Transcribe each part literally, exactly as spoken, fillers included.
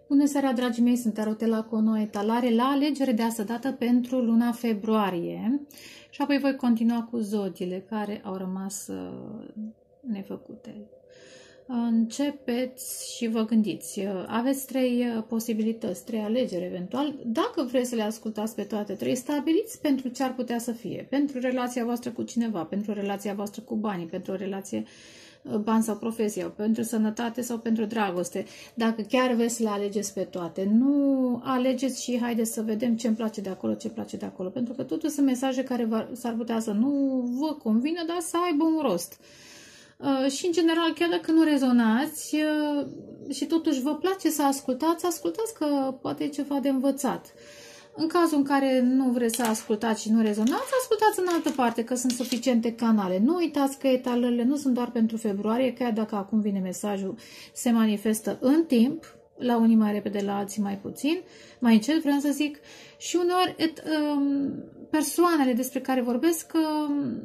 Bună seara, dragii mei, sunt Tarotela cu o nouă etalare la alegere de astă dată pentru luna februarie și apoi voi continua cu zodiile care au rămas nefăcute. Începeți și vă gândiți. Aveți trei posibilități, trei alegeri eventual. Dacă vreți să le ascultați pe toate trei, stabiliți pentru ce ar putea să fie. Pentru relația voastră cu cineva, pentru relația voastră cu banii, pentru o relație bani sau profesie, pentru sănătate sau pentru dragoste. Dacă chiar vreți să le alegeți pe toate, nu alegeți și haideți să vedem ce îmi place de acolo, ce place de acolo. Pentru că totul sunt mesaje care s-ar putea să nu vă convină, dar să aibă un rost. Uh, și în general, chiar dacă nu rezonați uh, și totuși vă place să ascultați, ascultați că poate e ceva de învățat. În cazul în care nu vreți să ascultați și nu rezonați, ascultați în altă parte, că sunt suficiente canale. Nu uitați că etalările nu sunt doar pentru februarie, chiar dacă acum vine mesajul, se manifestă în timp, la unii mai repede, la alții mai puțin, mai încet, vreau să zic, și uneori et, um, persoanele despre care vorbesc um,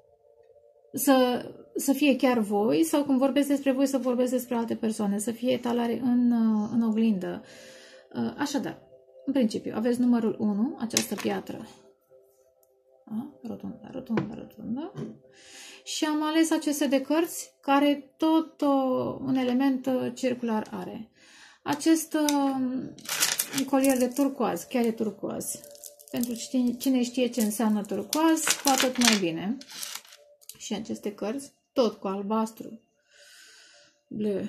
să, să fie chiar voi, sau când vorbesc despre voi, să vorbesc despre alte persoane, să fie etalare în, în oglindă. Uh, așadar, în principiu, aveți numărul unu, această piatră. A, rotundă, rotundă, rotundă. Și am ales aceste de cărți care tot uh, un element uh, circular are. Acest uh, colier de turcoaz, chiar e turcoaz. Pentru cine știe ce înseamnă turcoaz, cu atât mai bine. Și aceste cărți, tot cu albastru. Bleu.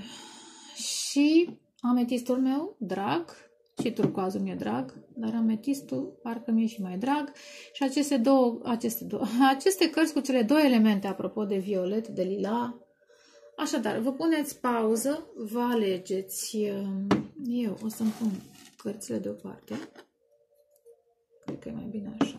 Și ametistul meu, drag. Și turcoazul mi-e drag, dar ametistul parcă mi-e și mai drag. Și aceste două, aceste două, aceste cărți cu cele două elemente, apropo de violet, de lila. Așadar, vă puneți pauză, vă alegeți. Eu o să-mi pun cărțile deoparte. Cred că e mai bine așa.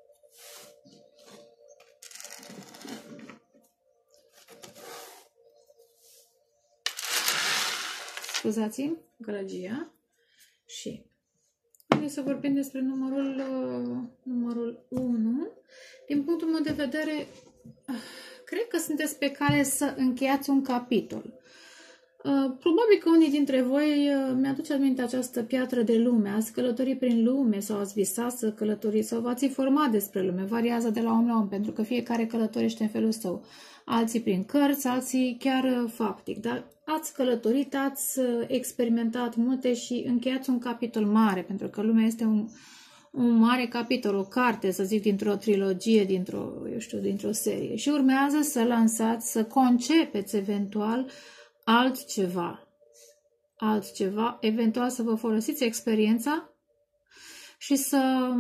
Scuzați-mi, gălăgia. Și haideți să vorbim despre numărul, numărul unu. Din punctul meu de vedere, cred că sunteți pe cale să încheiați un capitol. Probabil că unii dintre voi mi-aduce aminte această piatră de lume, ați călătorit prin lume sau ați visat să călătoriți sau v-ați informat despre lume, variază de la om la om, pentru că fiecare călătorește în felul său. Alții prin cărți, alții chiar faptic, dar ați călătorit, ați experimentat multe și încheiați un capitol mare, pentru că lumea este un, un mare capitol, o carte, să zic, dintr-o trilogie, dintr-o, eu știu, dintr-o serie. Și urmează să lansați, să concepeți eventual altceva, altceva, eventual să vă folosiți experiența și să...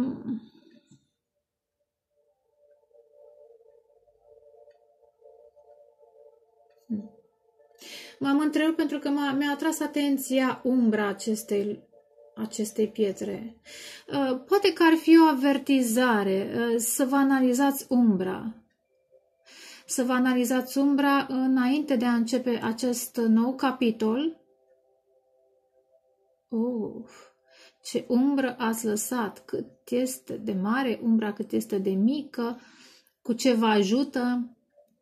M-am întrebat pentru că mi-a atras atenția umbra acestei, acestei pietre. Uh, poate că ar fi o avertizare uh, să vă analizați umbra. Să vă analizați umbra înainte de a începe acest nou capitol. Uf, ce umbră ați lăsat, cât este de mare umbra, cât este de mică, cu ce vă ajută.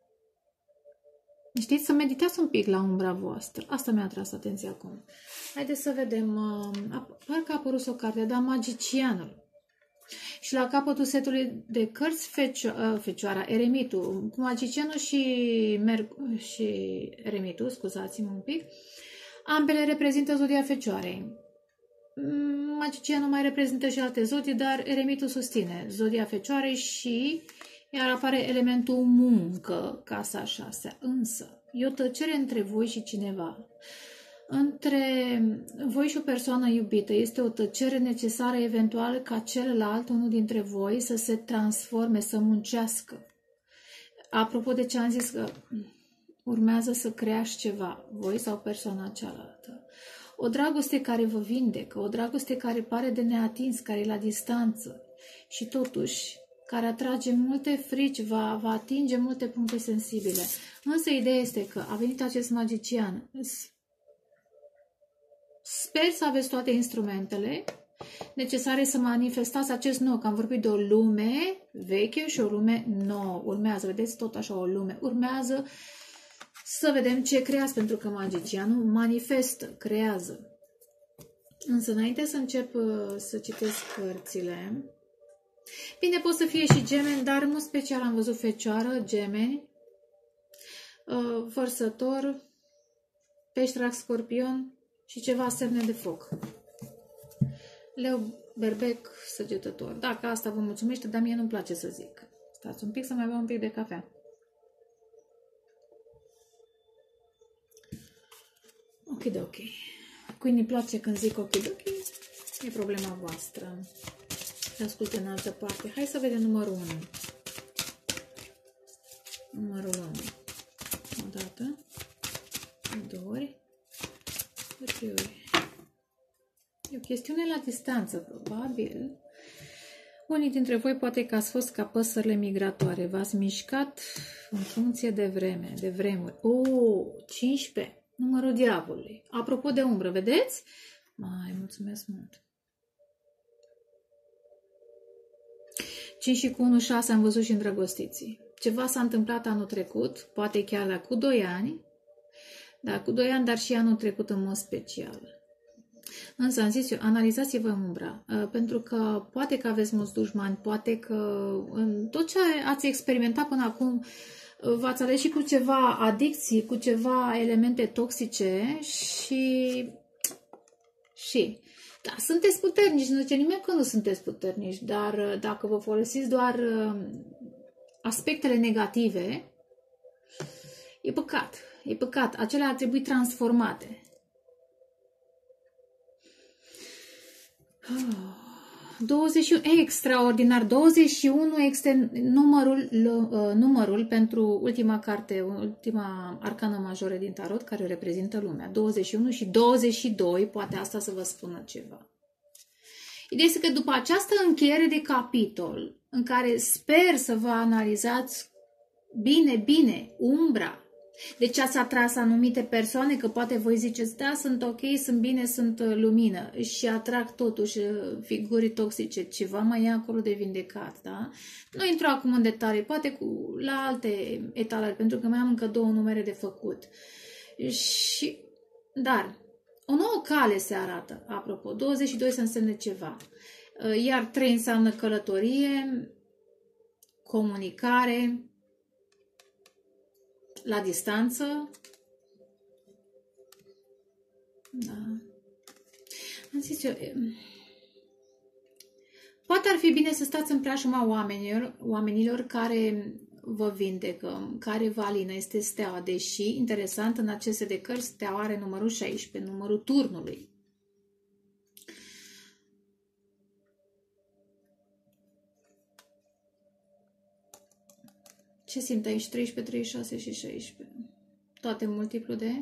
Știți, să meditați un pic la umbra voastră. Asta mi-a atras atenția acum. Haideți să vedem. Parcă a apărut o carte, dar Magicianul. Și la capătul setului de cărți, Fecio Fecioara, Eremitul. Magicianul și, Mer și Eremitul, scuzați-mă un pic, ambele reprezintă zodia Fecioarei. Magicianul mai reprezintă și alte zodii, dar Eremitul susține zodia Fecioarei și... iar apare elementul muncă, casa a șasea. Însă, e o tăcere între voi și cineva. Între voi și o persoană iubită. Este o tăcere necesară eventual ca celălalt, unul dintre voi, să se transforme, să muncească. Apropo de ce am zis, că urmează să creați ceva, voi sau persoana cealaltă. O dragoste care vă vindecă, o dragoste care pare de neatins, care e la distanță și totuși care atrage multe frici, va, va atinge multe puncte sensibile. Însă ideea este că a venit acest magician. Sper să aveți toate instrumentele necesare să manifestați acest nou, că am vorbit de o lume veche și o lume nouă. Urmează, vedeți, tot așa o lume. Urmează să vedem ce creați, pentru că magicianul manifestă, creează. Însă, înainte să încep să citesc cărțile, bine, pot să fie și gemeni, dar în mod special am văzut fecioară, gemeni, vărsător, pești, rac, scorpion și ceva semne de foc. Leu, berbec, săgetător. Dacă asta vă mulțumește, dar mie nu-mi place să zic. Stați un pic să mai beau un pic de cafea. Ok, de ok. Cui ne place când zic ok, de ok, e problema voastră. Ascultă în altă parte. Hai să vedem numărul unu. Numărul unu. O dată, două ori, de trei ori. E o chestiune la distanță, probabil. Unii dintre voi poate că ați fost ca păsările migratoare. V-ați mișcat în funcție de vreme, de vremuri. O, cincisprezece. Numărul diavolului. Apropo de umbră, vedeți? Mai mulțumesc mult. cinci și cu unu, șase am văzut și îndrăgostiții. Ceva s-a întâmplat anul trecut, poate chiar la cu doi ani, dar cu doi ani, dar și anul trecut în mod special. Însă am zis eu, analizați-vă umbra, pentru că poate că aveți mulți dușmani, poate că în tot ce ați experimentat până acum v-ați ales și cu ceva adicții, cu ceva elemente toxice și... și... Da, sunteți puternici, nu zice nimeni că nu sunteți puternici, dar dacă vă folosiți doar aspectele negative, e păcat, e păcat. Acelea ar trebui transformate. douăzeci și unu, extraordinar, douăzeci și unu este numărul, numărul pentru ultima carte, ultima arcană majoră din tarot, care reprezintă lumea. douăzeci și unu și douăzeci și doi, poate asta să vă spună ceva. Ideea este că după această încheiere de capitol, în care sper să vă analizați bine, bine, umbra, de ce ați atras anumite persoane, că poate voi ziceți, da, sunt ok, sunt bine, sunt lumină și atrag totuși figuri toxice, ceva mai e acolo de vindecat, da? Nu intru acum în detalii, poate cu, la alte etalări, pentru că mai am încă două numere de făcut. Și, dar, o nouă cale se arată, apropo, douăzeci și doi să însemne ceva, iar trei înseamnă călătorie, comunicare, la distanță. Da. Am zis eu, poate ar fi bine să stați în preajma oamenilor, oamenilor care vă vindecă, care vă alină, este steaua, deși, interesant, în aceste de cărți, steaua are numărul șaisprezece, numărul turnului. Ce simt aici? treisprezece, treizeci și șase și șaisprezece. Toate multiplu de...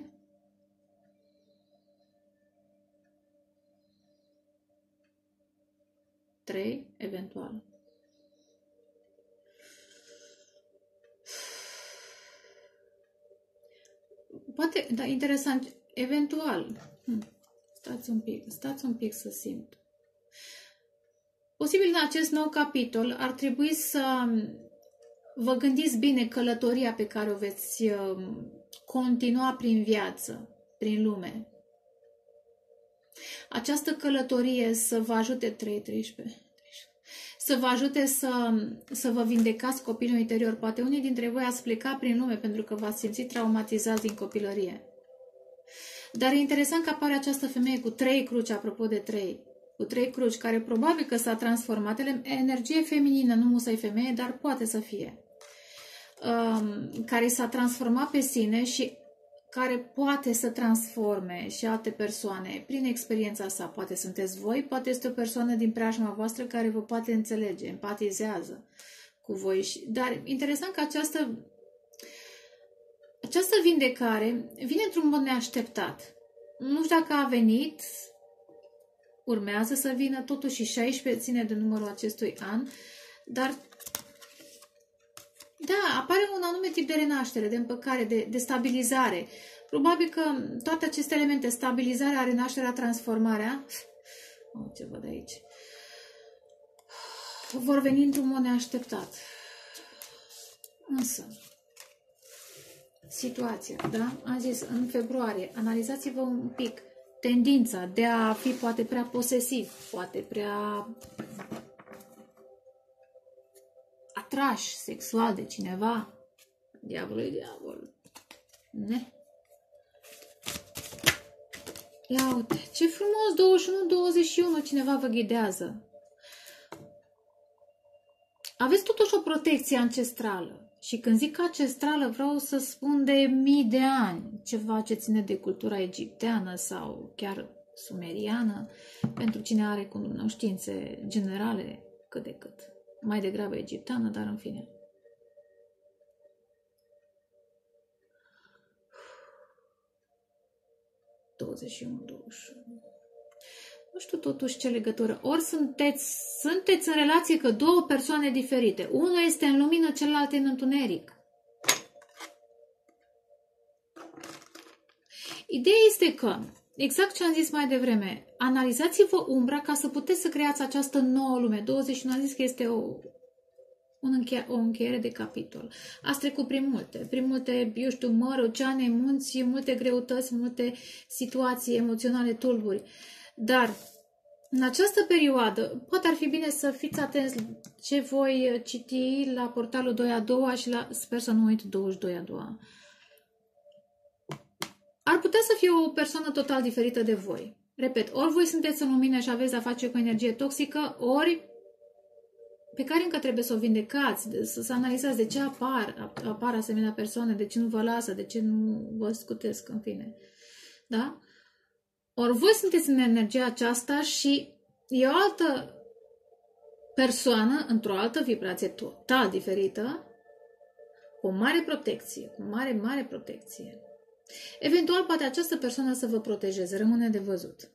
trei, eventual. Poate, da, interesant, eventual. Hm. Stați un pic, stați un pic să simt. Posibil în acest nou capitol ar trebui să... vă gândiți bine călătoria pe care o veți continua prin viață, prin lume. Această călătorie să vă ajute trei, treisprezece, să vă ajute să, să vă vindecați copilul interior. Poate unii dintre voi ați plecat prin lume pentru că v-ați simțit traumatizați din copilărie. Dar e interesant că apare această femeie cu trei cruci, apropo de trei. Cu trei cruci, care probabil că s-a transformat. Energie feminină, nu musai femeie, dar poate să fie. Um, care s-a transformat pe sine și care poate să transforme și alte persoane prin experiența sa. Poate sunteți voi, poate este o persoană din preajma voastră care vă poate înțelege, empatizează cu voi. Dar interesant că această, această vindecare vine într-un mod neașteptat. Nu știu dacă a venit, urmează să vină, totuși șaisprezece ține de numărul acestui an, dar da, apare un anume tip de renaștere, de împăcare, de, de stabilizare. Probabil că toate aceste elemente, stabilizarea, renașterea, transformarea, oh, ce văd aici, vor veni într-un mod neașteptat. Însă, situația, da? Am zis, în februarie, analizați-vă un pic tendința de a fi poate prea posesiv, poate prea atrași sexual de cineva. Diavolul e diavol. Ne? Ia uite, ce frumos, douăzeci și unu douăzeci și unu, cineva vă ghidează. Aveți totuși o protecție ancestrală. Și când zic ancestrală, vreau să spun de mii de ani, ceva ce ține de cultura egipteană sau chiar sumeriană, pentru cine are cunoștințe generale, cât de cât. Mai degrabă egipteană, dar în fine. douăzeci și unu douăzeci și unu. Nu știu totuși ce legătură. Ori sunteți, sunteți în relație cu două persoane diferite. Unul este în lumină, celălalt e în întuneric. Ideea este că, exact ce am zis mai devreme, analizați-vă umbra ca să puteți să creați această nouă lume. douăzeci și unu am zis că este o, un înche o încheiere de capitol. Ați trecut prin multe, prin multe, eu știu, mări, oceane, munți, multe greutăți, multe situații emoționale, tulburi. Dar, în această perioadă, poate ar fi bine să fiți atenți ce voi citi la portalul doi a doua și la, sper să nu uit, douăzeci și doi a doua. Ar putea să fie o persoană total diferită de voi. Repet, ori voi sunteți în lumină și aveți de-a face cu energie toxică, ori pe care încă trebuie să o vindecați, să, să analizați de ce apar, apar asemenea persoane, de ce nu vă lasă, de ce nu vă scutesc, în fine. Da? Ori voi sunteți în energia aceasta și e o altă persoană, într-o altă vibrație total diferită, cu o mare protecție, cu mare, mare protecție. Eventual, poate această persoană să vă protejeze, rămâne de văzut.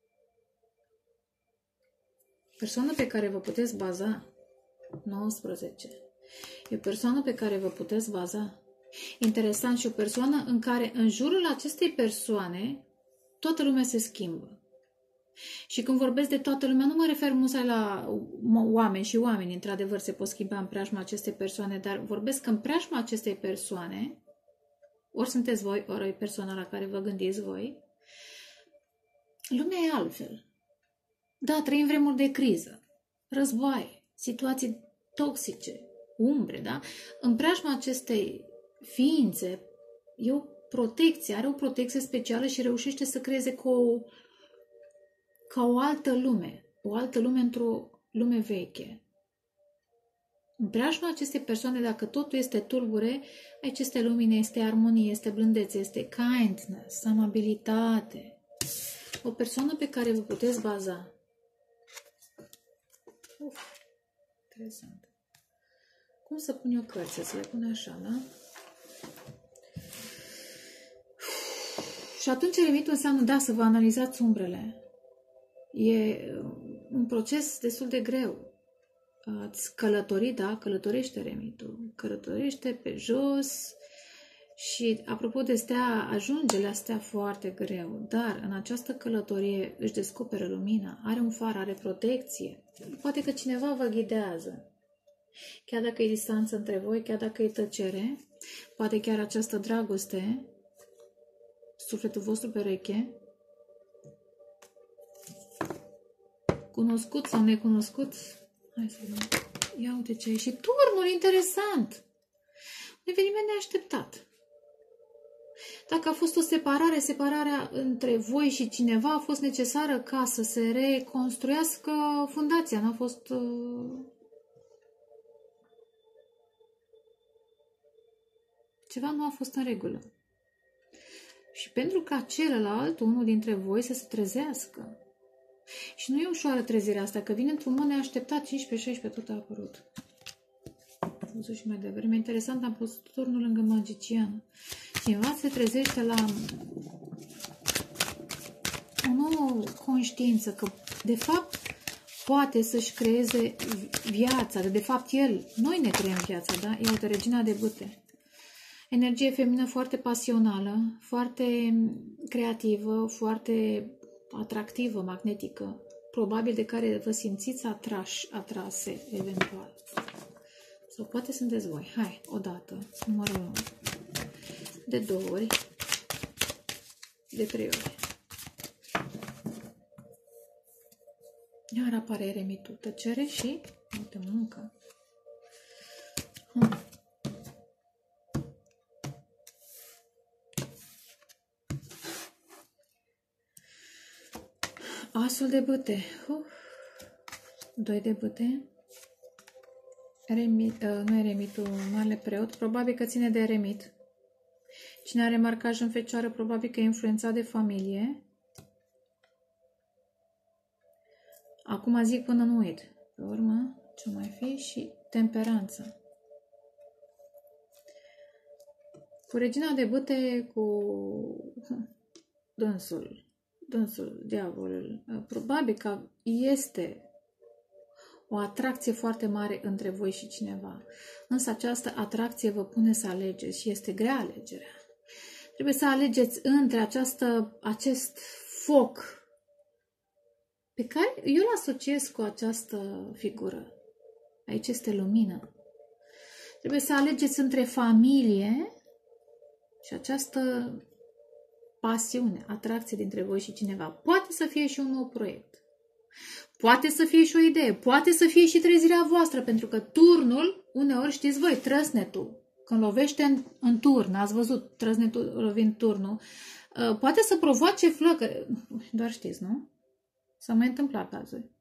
Persoană pe care vă puteți baza, nouăsprezece. E o persoană pe care vă puteți baza. Interesant, și o persoană în care, în jurul acestei persoane, toată lumea se schimbă. Și când vorbesc de toată lumea, nu mă refer musai la oameni și oameni, într-adevăr se pot schimba în preajma acestei persoane, dar vorbesc în preajma acestei persoane, ori sunteți voi, ori e persoana la care vă gândiți voi, lumea e altfel. Da, trăim vremuri de criză, războaie, situații toxice, umbre, da? În preajma acestei ființe e o protecție, are o protecție specială și reușește să creeze ca o, ca o altă lume, o altă lume într-o lume veche. În preajma acestei persoane, dacă totul este tulbure, aici este lumină, este armonie, este blândețe, este kindness, amabilitate. O persoană pe care vă puteți baza. Uf, interesant. Cum să pun eu cărți? Să le pun așa, da? Și atunci eremitul înseamnă, da, să vă analizați umbrele. E un proces destul de greu. Ați călătorit, da, călătorește eremitul. Călătorește pe jos și, apropo de stea, ajunge la stea foarte greu. Dar în această călătorie își descoperă lumina, are un far, are protecție. Poate că cineva vă ghidează. Chiar dacă e distanță între voi, chiar dacă e tăcere, poate chiar această dragoste, sufletul vostru pereche, cunoscut sau necunoscut, hai să vedem, ia uite ce e, și turnul, interesant, un eveniment neașteptat. Dacă a fost o separare, separarea între voi și cineva a fost necesară ca să se reconstruiască fundația, n-a fost... Uh... Ceva nu a fost în regulă. Și pentru ca celălalt, unul dintre voi, să se trezească. Și nu e ușoară trezirea asta, că vine într-un mod neașteptat, cincisprezece șaisprezece, tot a apărut. Am văzut și mai devreme. Interesant, am pus turnul lângă magician. Cineva se trezește la o nouă conștiință, că de fapt poate să-și creeze viața, de fapt el, noi ne creăm viața, da? E o regina de bâte. Energie feminină foarte pasională, foarte creativă, foarte atractivă, magnetică, probabil de care vă simțiți atrași, atrase, eventual. Sau poate sunteți voi. Hai, odată, numărul unu. De două ori. De trei ori. Iar apare eremitul. Tăcere și uite, muncă. Hmm. Asul de bâte. Uh. Doi de bâte. Eremit, uh, nu eremitul, marele preot. Probabil că ține de eremit. Cine are marcaj în fecioară, probabil că e influențat de familie. Acum zic până nu uit. Pe urmă, ce mai fi? Și temperanță. Cu regina de bâte, cu dânsul, dânsul, diavolul, probabil că este o atracție foarte mare între voi și cineva. Însă această atracție vă pune să alegeți și este grea alegerea. Trebuie să alegeți între această, acest foc pe care eu îl asociez cu această figură. Aici este lumină. Trebuie să alegeți între familie și această pasiune, atracție dintre voi și cineva. Poate să fie și un nou proiect. Poate să fie și o idee. Poate să fie și trezirea voastră, pentru că turnul, uneori știți voi, trăsnetul, când lovește în, în turn, ați văzut trăsnetul lovind turnul, poate să provoace flăcări. Doar știți, nu? S-a mai întâmplat cazuri.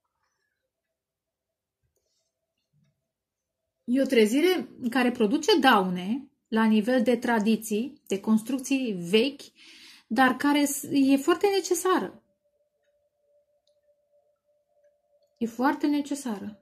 E o trezire care produce daune la nivel de tradiții, de construcții vechi, dar care e foarte necesară. E foarte necesară.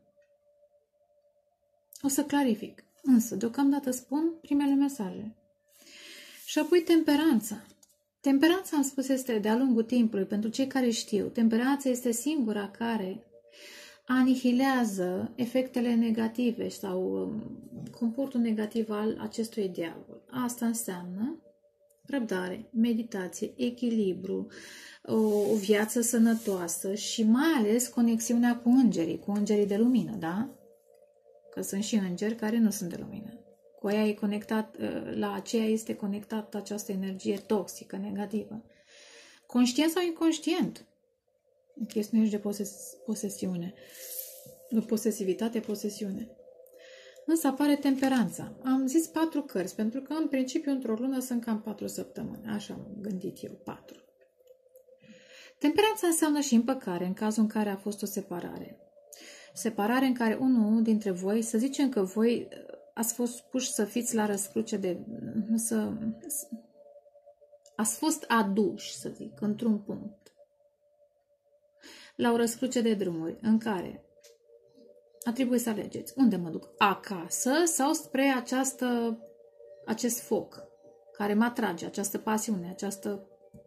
O să clarific. Însă, deocamdată spun primele mesaje. Și apoi temperanța. Temperanța, am spus, este de-a lungul timpului, pentru cei care știu. Temperanța este singura care anihilează efectele negative sau comportul negativ al acestui diavol. Asta înseamnă răbdare, meditație, echilibru, o, o viață sănătoasă și mai ales conexiunea cu îngerii, cu îngerii de lumină, da? Că sunt și îngeri care nu sunt de lumină. Cu aia e conectat, la aceea este conectată această energie toxică, negativă. Conștient sau inconștient? Chestiune de poses posesiune. Posesivitate, posesiune. Însă apare temperanța. Am zis patru cărți, pentru că în principiu într-o lună sunt cam patru săptămâni. Așa am gândit eu, patru. Temperanța înseamnă și împăcare în cazul în care a fost o separare. Separare în care unul dintre voi, să zicem că voi ați fost puși să fiți la răscruce de... Să, ați fost aduși, să zic, într-un punct. La o răscruce de drumuri în care a trebuit să alegeți. Unde mă duc? Acasă sau spre această, acest foc care mă atrage, această pasiune, această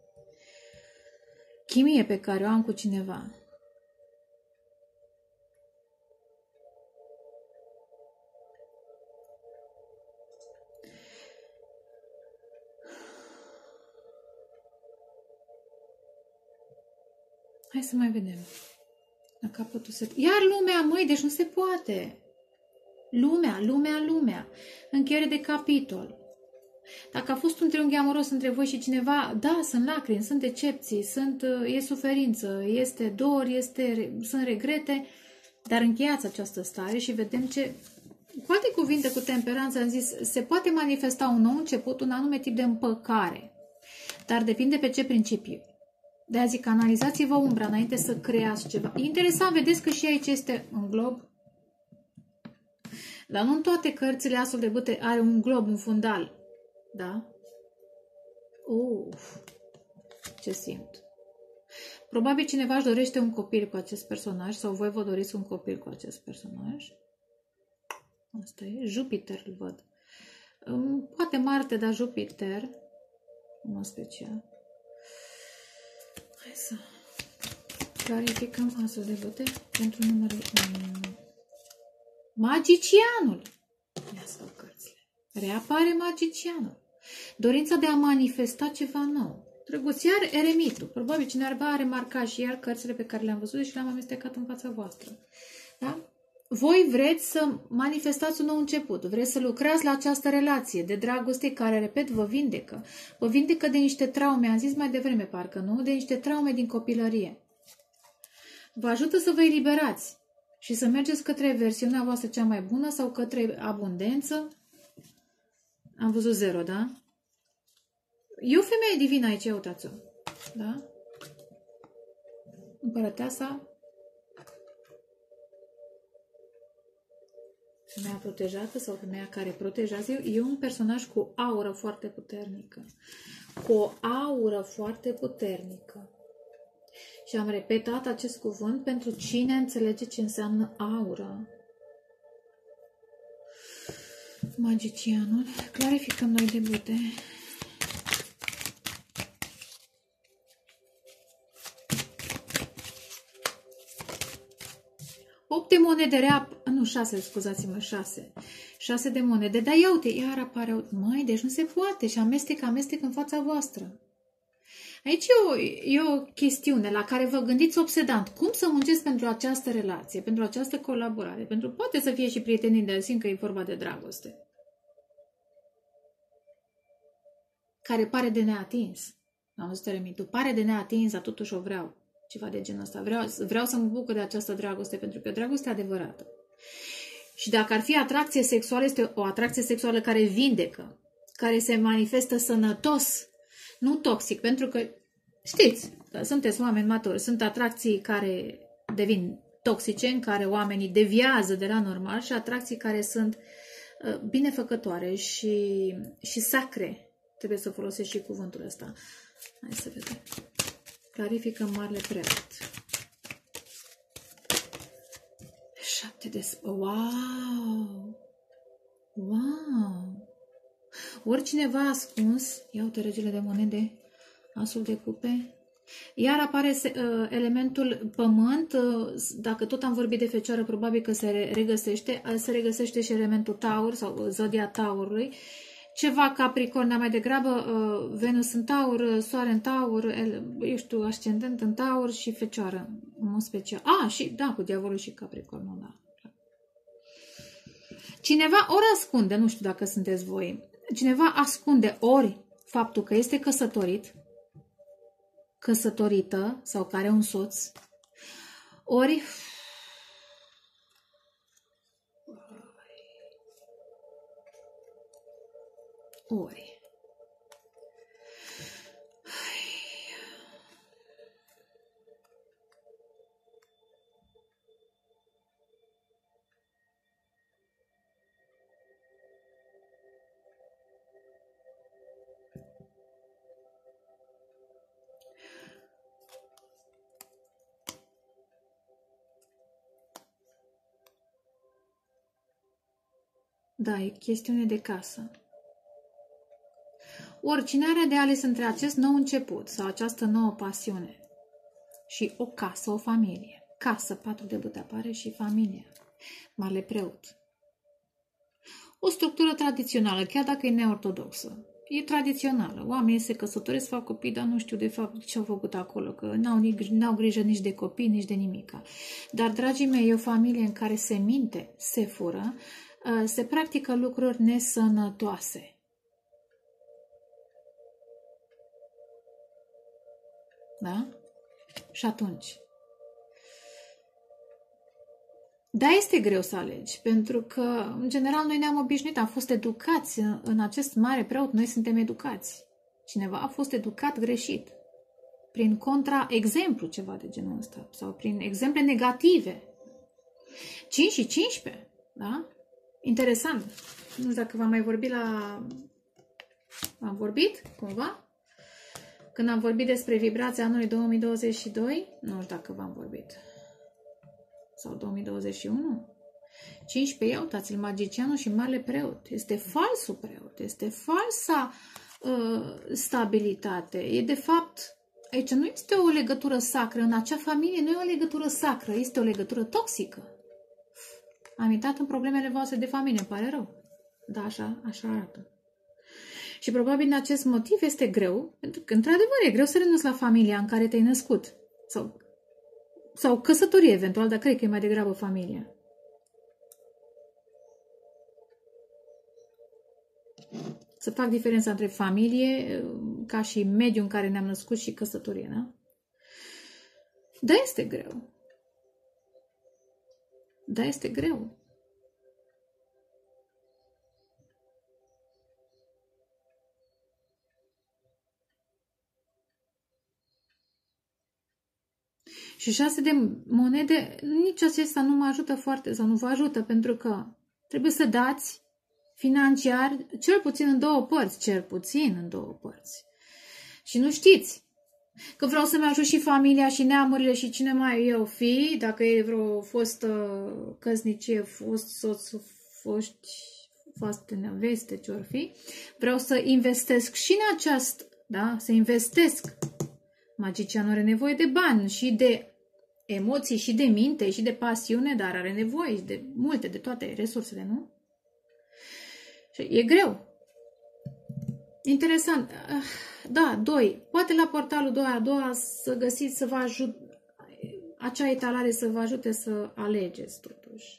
chimie pe care o am cu cineva. Hai să mai vedem. La capătul set. Iar lumea, măi, deci nu se poate. Lumea, lumea, lumea. Încheiere de capitol. Dacă a fost un triunghi amoros între voi și cineva, da, sunt lacrimi, sunt decepții, sunt, e suferință, este dor, este, sunt regrete, dar încheiați această stare și vedem ce... Cu alte cuvinte, cu temperanță, am zis, se poate manifesta un nou început, un anume tip de împăcare, dar depinde pe ce principiu. De-aia zic, analizați-vă umbra înainte să creați ceva. E interesant, vedeți că și aici este un glob. Dar nu în toate cărțile Asul de bâte are un glob, un fundal. Da? Uf, ce simt. Probabil cineva își dorește un copil cu acest personaj sau voi vă doriți un copil cu acest personaj. Asta e. Jupiter îl văd. Poate Marte, dar Jupiter. În special. Hai să clarificăm Asul de bâte pentru numărul unu. Magicianul. Ia să fac cărțile. Reapare magicianul. Dorința de a manifesta ceva nou. Drăguț, iar eremitul. Probabil cineva are marcat și iar cărțile pe care le-am văzut și le-am amestecat în fața voastră. Da? Voi vreți să manifestați un nou început. Vreți să lucrați la această relație de dragoste care, repet, vă vindecă. Vă vindecă de niște traume, am zis mai devreme, parcă nu, de niște traume din copilărie. Vă ajută să vă eliberați și să mergeți către versiunea voastră cea mai bună sau către abundență. Am văzut zero, da? E o femeie divină aici, uitați-o. Da? Împărăteasa. Femeia protejată sau femeia care protejează. E un personaj cu aură foarte puternică. Cu o aură foarte puternică. Și am repetat acest cuvânt pentru cine înțelege ce înseamnă aură. Magicianul. Clarificăm noi de bute. opt de monede rea, nu, șase, scuzați-mă, șase. șase de monede, dar ia uite, iar apare, măi, deci nu se poate și amestec, amestec în fața voastră. Aici e o, e o chestiune la care vă gândiți obsedant. Cum să muncesc pentru această relație, pentru această colaborare? Pentru poate să fie și prietenii de simt că e vorba de dragoste. Care pare de neatins. Am văzut eremitul. Pare de neatins, dar totuși o vreau. Ceva de genul ăsta. Vreau, vreau să mă bucur de această dragoste, pentru că e o dragoste adevărată. Și dacă ar fi atracție sexuală, este o atracție sexuală care vindecă, care se manifestă sănătos, nu toxic, pentru că, știți, sunteți oameni maturi, sunt atracții care devin toxice, în care oamenii deviază de la normal și atracții care sunt uh, binefăcătoare și, și sacre. Trebuie să folosesc și cuvântul ăsta. Hai să vedem. Clarifică marele preot. Șapte de... Wow! Wow! Oricineva ascuns, ia uite regele de monede, asul de cupe, iar apare uh, elementul pământ, uh, dacă tot am vorbit de fecioară, probabil că se regăsește, uh, se regăsește și elementul taur sau zodia taurului, ceva capricorn, dar mai degrabă uh, Venus în taur, uh, soare în taur, el, eu știu, ascendent în taur și fecioară, în mod special. Ah, și da, cu diavolul și capricornul, da. Cineva ori ascunde, nu știu dacă sunteți voi, cineva ascunde ori faptul că este căsătorit, căsătorită sau care are un soț, ori ori da, e chestiune de casă. Oricine are de ales între acest nou început sau această nouă pasiune și o casă, o familie. Casă, patru de bâte apare și familia. Marele preot. O structură tradițională, chiar dacă e neortodoxă. E tradițională. Oamenii se căsătoresc, fac copii, dar nu știu de fapt ce au făcut acolo, că n-au, n-au grijă nici de copii, nici de nimica. Dar, dragii mei, e o familie în care se minte, se fură, se practică lucruri nesănătoase. Da? Și atunci. Da, este greu să alegi, pentru că, în general, noi ne-am obișnuit, am fost educați în acest mare preot, noi suntem educați. Cineva a fost educat greșit, prin contra-exemplu, ceva de genul ăsta, sau prin exemple negative. cinci și cincisprezece, da? Interesant. Nu știu dacă v-am mai vorbit la... Am vorbit, cumva? Când am vorbit despre vibrația anului două mii douăzeci și doi, nu știu dacă v-am vorbit. Sau două mii douăzeci și unu. cincisprezece, uitați-l, magicianul și marele preot. Este falsul preot. Este falsa uh, stabilitate. E de fapt, aici nu este o legătură sacră. În acea familie nu e o legătură sacră. Este o legătură toxică. Am intrat în problemele voastre de familie, îmi pare rău. Da, așa, așa arată. Și probabil din acest motiv este greu, pentru că, într-adevăr, e greu să renunți la familia în care te-ai născut. Sau, sau căsătorie, eventual, dar cred că e mai degrabă familia. Să fac diferența între familie, ca și mediul în care ne-am născut, și căsătorie, da? Da, este greu. Dar este greu. Și șase de monede, nici acesta nu mă ajută foarte, sau nu vă ajută, pentru că trebuie să dați financiar, cel puțin în două părți, cel puțin în două părți. Și nu știți că vreau să-mi ajut și familia și neamurile și cine mai eu fi, dacă e vreo fostă căsnicie, fost soț, foști, foste neveste, ce-or fi, vreau să investesc și în această, da, să investesc. Magicianul are nevoie de bani și de emoții și de minte și de pasiune, dar are nevoie de multe, de toate resursele, nu? Și e greu. Interesant. Da, doi. Poate la portalul doi a doua să găsiți, să vă ajut, acea etalare să vă ajute să alegeți totuși.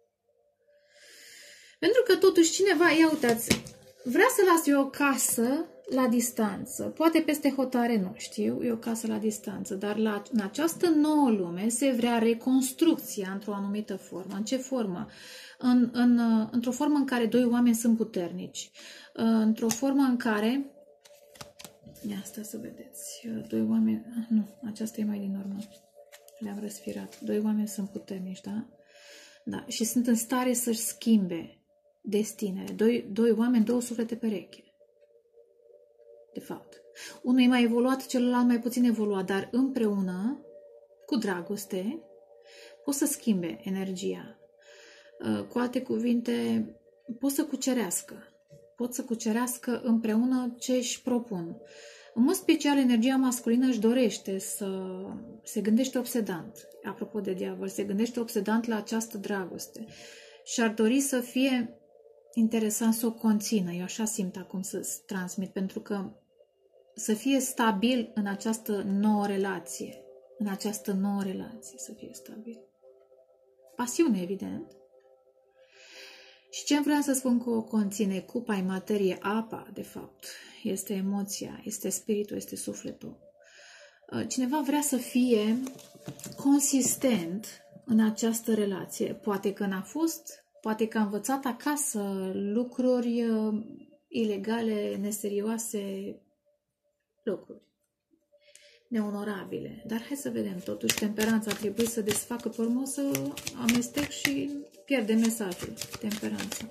Pentru că totuși cineva, ia uitați, vrea să lase o casă la distanță. Poate peste hotare, nu știu, e o casă la distanță, dar la, în această nouă lume se vrea reconstrucția într-o anumită formă. În ce formă? În, în, într-o formă în care doi oameni sunt puternici. Într-o formă în care... Ia asta să vedeți. Doi oameni... Nu, aceasta e mai din urmă. Le-am răsfirat. Doi oameni sunt puternici, da? Da. Și sunt în stare să-și schimbe destinele. Doi, doi oameni, două suflete pereche. De fapt. Unul e mai evoluat, celălalt mai puțin evoluat, dar împreună, cu dragoste, pot să schimbe energia. Cu alte cuvinte, pot să cucerească. Pot să cucerească împreună ce își propun. În mod special, energia masculină își dorește să se gândește obsedant. Apropo de diavol, se gândește obsedant la această dragoste. Și ar dori să fie interesant să o conțină. Eu așa simt acum să transmit, pentru că să fie stabil în această nouă relație. În această nouă relație să fie stabil. Pasiune, evident. Și ce vreau să spun că o conține? Cupa e materie, apa, de fapt, este emoția, este spiritul, este sufletul. Cineva vrea să fie consistent în această relație. Poate că n-a fost, poate că a învățat acasă lucruri ilegale, neserioase, lucruri neonorabile. Dar hai să vedem, totuși temperanța trebuie să desfacă, pe urmă să amestec și pierde mesajul. Temperanța.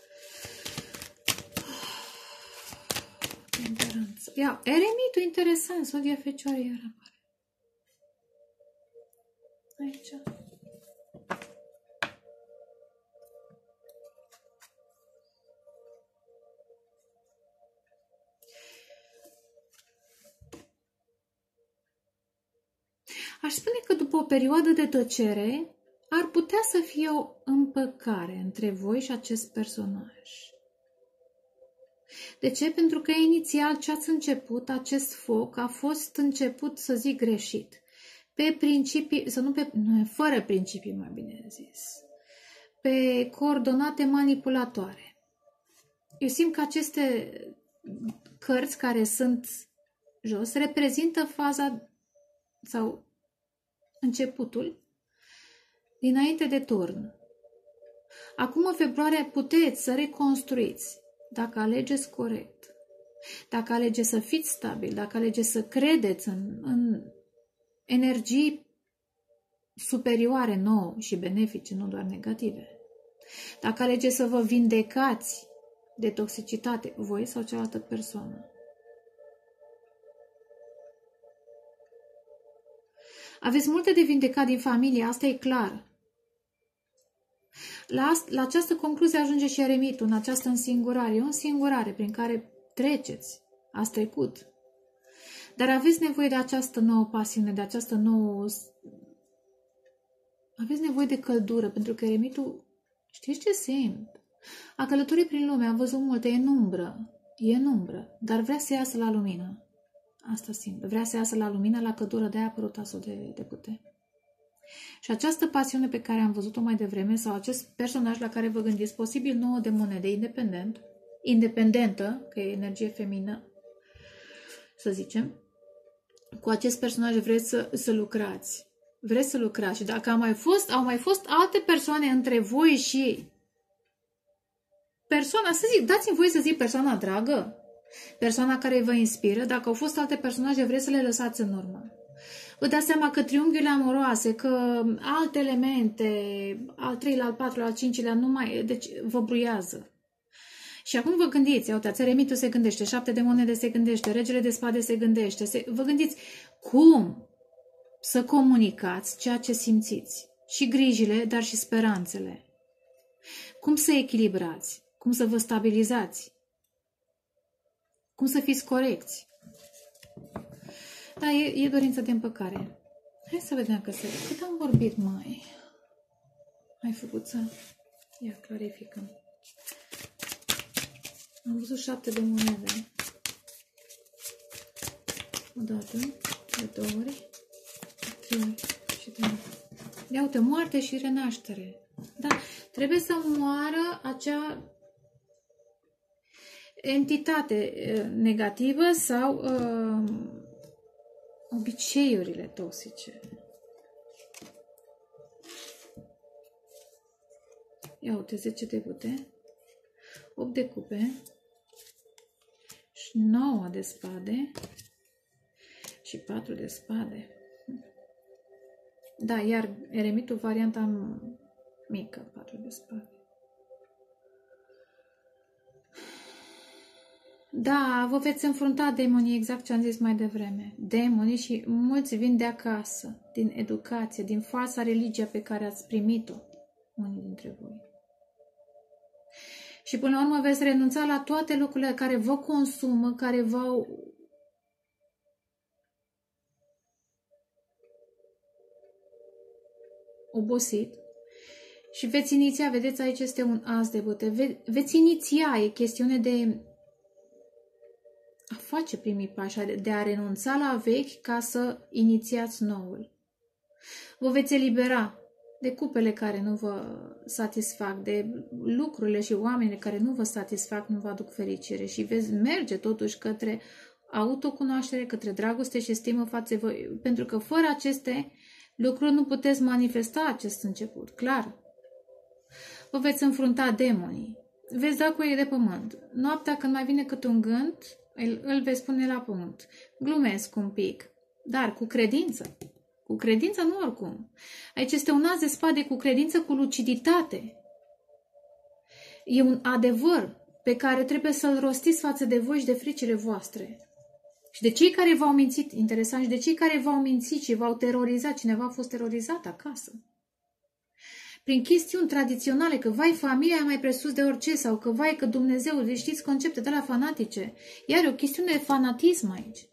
Temperanța. Ia, eremitul, interesant, Sodia Fecioară iar apare. Aici. Aș spune că după o perioadă de tăcere ar putea să fie o împăcare între voi și acest personaj. De ce? Pentru că inițial ce ați început, acest foc, a fost început, să zic, greșit. Pe principii, să nu pe, nu, fără principii, mai bine zis. Pe coordonate manipulatoare. Eu simt că aceste cărți care sunt jos reprezintă faza sau începutul dinainte de turn. Acum, în februarie, puteți să reconstruiți dacă alegeți corect, dacă alegeți să fiți stabil, dacă alegeți să credeți în, în energii superioare nouă și benefice, nu doar negative. Dacă alegeți să vă vindecați de toxicitate, voi sau cealaltă persoană. Aveți multe de vindecat din familie, asta e clar. La, la această concluzie ajunge și eremitul, în această însingurare. E o însingurare prin care treceți, ați trecut. Dar aveți nevoie de această nouă pasiune, de această nouă... Aveți nevoie de căldură, pentru că eremitul, știți ce simt? A călătorit prin lume, am văzut multe, e în umbră, e în umbră, dar vrea să iasă la lumină. Asta simt. Vrea să iasă la lumină, la căldură, de-aia a apărut asul de, de putere. Și această pasiune pe care am văzut-o mai devreme, sau acest personaj la care vă gândiți, posibil nouă de monede, independent, independentă, că e energie feminină, să zicem, cu acest personaj vreți să, să lucrați. vreți să lucrați și dacă au mai fost, au mai fost alte persoane între voi și persoana, să zic, dați-mi voie să zic persoana dragă, persoana care vă inspiră, dacă au fost alte personaje, vreți să le lăsați în urmă. Vă dați seama că triunghiurile amoroase, că alte elemente, al treilea, al patrulea, al cincilea, nu mai, deci vă bruiază. Și acum vă gândiți, uitați, eremitul se gândește, șapte de monede se gândește, regele de spade se gândește, se, vă gândiți cum să comunicați ceea ce simțiți, și grijile, dar și speranțele. Cum să echilibrați, cum să vă stabilizați, cum să fiți corecți. Da, e, e dorința de împăcare. Hai să vedem că se... Cât am vorbit, mai? Hai, făcuță. Ia, clarificăm. Am văzut șapte de monede. O dată, de două ori, trei ori și trei ori. Ia uite, moarte și renaștere. Da, trebuie să moară acea entitate negativă sau uh, obiceiurile toxice. Ia uite, zece de bute, opt de cupe, și nouă de spade și patru de spade. Da, iar eremitul varianta mică, patru de spade. Da, vă veți înfrunta demonii, exact ce am zis mai devreme. Demonii, și mulți vin de acasă, din educație, din falsa religie pe care ați primit-o, unii dintre voi. Și până la urmă veți renunța la toate lucrurile care vă consumă, care v-au obosit. Și veți iniția, vedeți, aici este un as de bâte, Ve veți iniția, e chestiune de a face primii pași, de a renunța la vechi ca să inițiați noul. Vă veți elibera de cupele care nu vă satisfac, de lucrurile și oamenii care nu vă satisfac, nu vă aduc fericire și veți merge totuși către autocunoaștere, către dragoste și stimă față voi, pentru că fără aceste lucruri nu puteți manifesta acest început, clar. Vă veți înfrunta demonii, veți da cu ei de pământ. Noaptea când mai vine cât un gând, îl, îl veți pune la pământ. Glumesc un pic, dar cu credință. Cu credință, nu oricum. Aici este un as de spade cu credință, cu luciditate. E un adevăr pe care trebuie să-l rostiți față de voi și de fricile voastre. Și de cei care v-au mințit, interesant, și de cei care v-au mințit și v-au terorizat, cineva a fost terorizat acasă. Prin chestiuni tradiționale, că vai, familia e mai presus de orice, sau că vai, că Dumnezeu, deci știți concepte de la fanatice. Iar e o chestiune de fanatism aici.